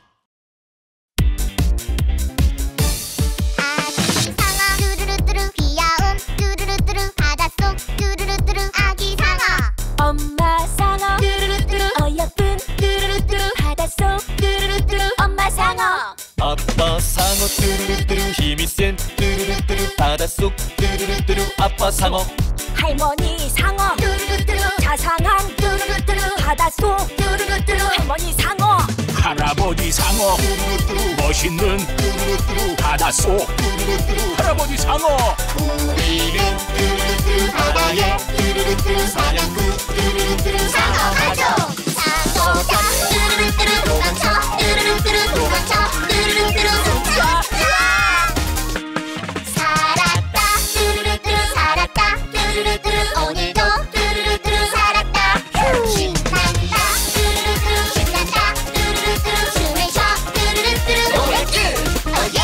아기 상어 뚜루루뚜루 귀여운 뚜루루뚜루 바닷속 뚜루루뚜루 아기 상어 엄마 상어 어여쁜 바닷속 엄마 상어 아빠 상어 뚜루루뚜루 힘이 센 뚜루루뚜루 바닷속 뚜루루뚜루 아빠 상어 할머니 상어 자상한 바닷속 할머니 상어 할아버지 상어 멋있는 바닷속 할아버지 상어 우리는 뚜루루뚜루 바다에 뚜루루뚜루 사냥꾼 뚜루루뚜루 상어 가족 상어가 뚜루루뚜루 도망쳐 뚜루루뚜루 도망쳐 뚜루루뚜루 숨쉬어 살았다 뚜루루뚜루 살았다 뚜루루뚜루 오늘도 뚜루루뚜루 살았다 신난다 뚜루루뚜루 신난다 뚜루루뚜루 춤을 춰 뚜루루뚜루 노래줄 오예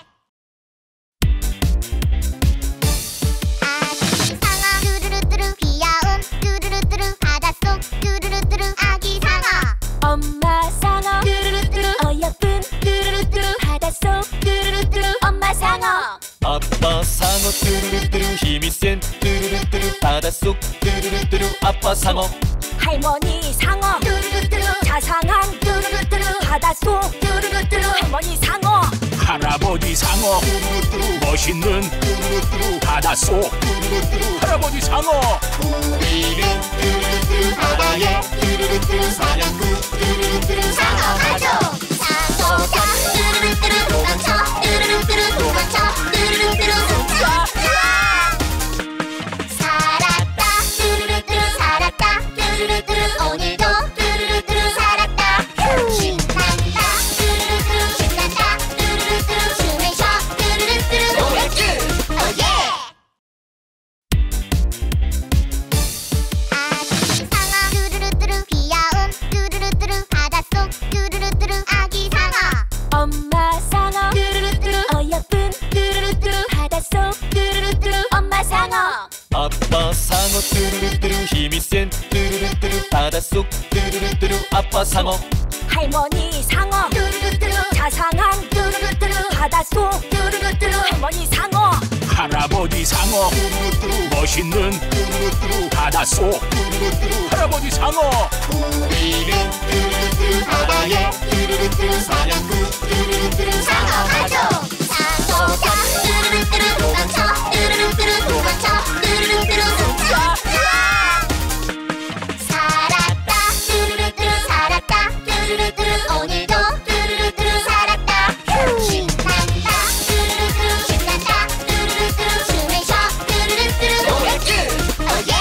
아기 상어 뚜루루뚜루 귀여운 뚜루루뚜루 바닷속 뚜루루뚜루 아기 상어 엄마 상어 어여쁜 바닷속 엄마 상어 아빠 상어 뚜루루뚜루 힘이 센 뚜루루뚜루 바닷속 뚜루루뚜루 아빠 상어 할머니 상어 자상한 바닷속 할머니 상어 할아버지 상어 멋있는 바닷속 할아버지 상어 우리는 뚜루루뚜루 바다에 뚜루루뚜루 사냥꾼 뚜루루뚜루 상어 가족 상어가 뚜루루뚜루 도망쳐 뚜루루뚜루 도망쳐 뚜루루뚜루 숨쉬어 살았다 뚜루루뚜루 살았다 뚜루루뚜루 오늘도 뚜루루뚜루 살았다 신난다 뚜루루뚜루 신난다 뚜루루뚜루 춤을 춰 뚜루루뚜루 노래줄 오예 아빠 상어 뚜루루뚜루 힘이 센 뚜루루뚜루 바닷속 뚜루루뚜루 아빠 상어 할머니 상어 뚜루루뚜루 자상한 뚜루루뚜루 바닷속 뚜루루뚜루 할머니 상어 할아버지 상어 멋있는 바닷속 할아버지 상어 우리는 뚜루루뚜루 바다에 뚜루루뚜루 사냥꾼 뚜루루뚜루 상어 가족 상어가 뚜루루뚜루 도망쳐 뚜루루뚜루 도망쳐 뚜루루뚜루 숨져 살았다 뚜루루뚜루 살았다 뚜루루뚜루 오늘도 뚜루루뚜루 살았다 신난다 뚜루루뚜루 신난다 뚜루루뚜루 춤을 춰 뚜루루뚜루 노래줄 오예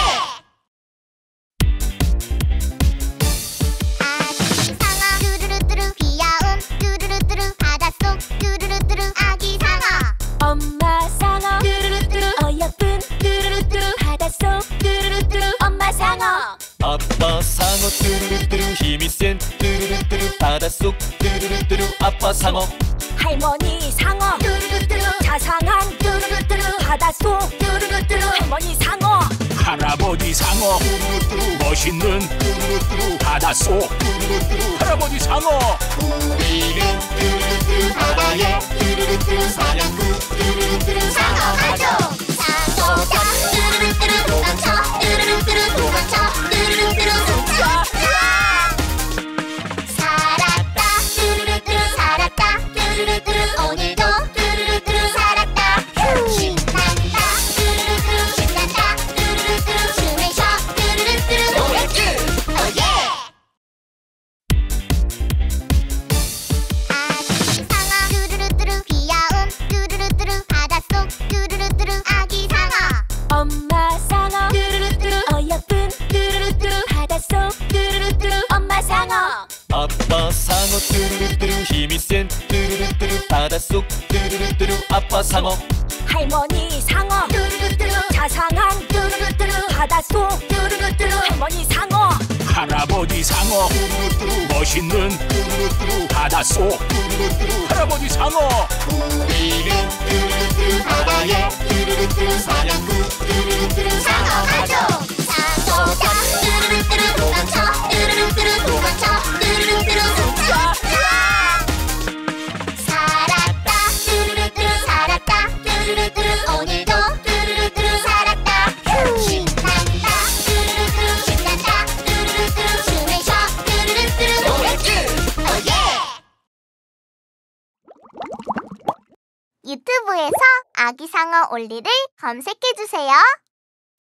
아기 상어 뚜루루뚜루 귀여운 뚜루루뚜루 바닷속 뚜루루뚜루 아기 상어 엄마 상어 뚜루루뚜루 어여쁜 뚜루루뚜루 바닷속 뚜루루뚜루 엄마 상어 아빠 상어 뚜루루뚜루 힘이 센 뚜루루뚜루 바닷속 뚜루루뚜루 아빠 상어 할머니 상어 뚜루루뚜루 자상한 뚜루루뚜루 바닷속 뚜루루뚜루 할머니 상어 할아버지 상어 멋있는 바닷속 할아버지 상어 우리는 뚜루루뚜루 바다에 뚜루루뚜루 사냥꾼 뚜루루뚜루 상어 가족 상어가 뚜루루뚜루 도망쳐 뚜루루뚜루 도망쳐 뚜루루뚜루 숨져 살았다 뚜루루뚜루 살았다 뚜루루뚜루 오늘도 뚜루루뚜루 살았다 신난다 뚜루루뚜루 신난다 뚜루루뚜루 춤을 춰 뚜루루뚜루 노래줄 오예 아기 상어 뚜루루뚜루 귀여운 뚜루루뚜루 바닷속 뚜루루뚜루 아기 상어 엄마 상어 뚜루루뚜루 어여쁜 뚜루루뚜루 바닷속 뚜루루뚜루 엄마 상어 아빠 상어 뚜루루뚜루 힘이 센 뚜루루뚜루 바닷속 뚜루루뚜루 아빠 상어 할머니 상어 뚜루루뚜루 자상한 뚜루루뚜루 바닷속 뚜루루뚜루 할머니 상어 할아버지 상어 멋있는 바닷속 할아버지 상어 우리는 뚜루루뚜루 바다에 뚜루루뚜루 사냥꾼 뚜루루뚜루 상어 가족 상어가 뚜루루뚜루 도망쳐 뚜루루뚜루 도망쳐 뚜루루뚜루 숨져 살았다 뚜루루뚜루 살았다 뚜루루뚜루 오늘도 뚜루루뚜루 살았다 신난다 뚜루루뚜루 신난다 뚜루루뚜루 춤을 춰 뚜루루뚜루 노래줄 오예 유튜브에서 아기 상어 올리를 검색해주세요.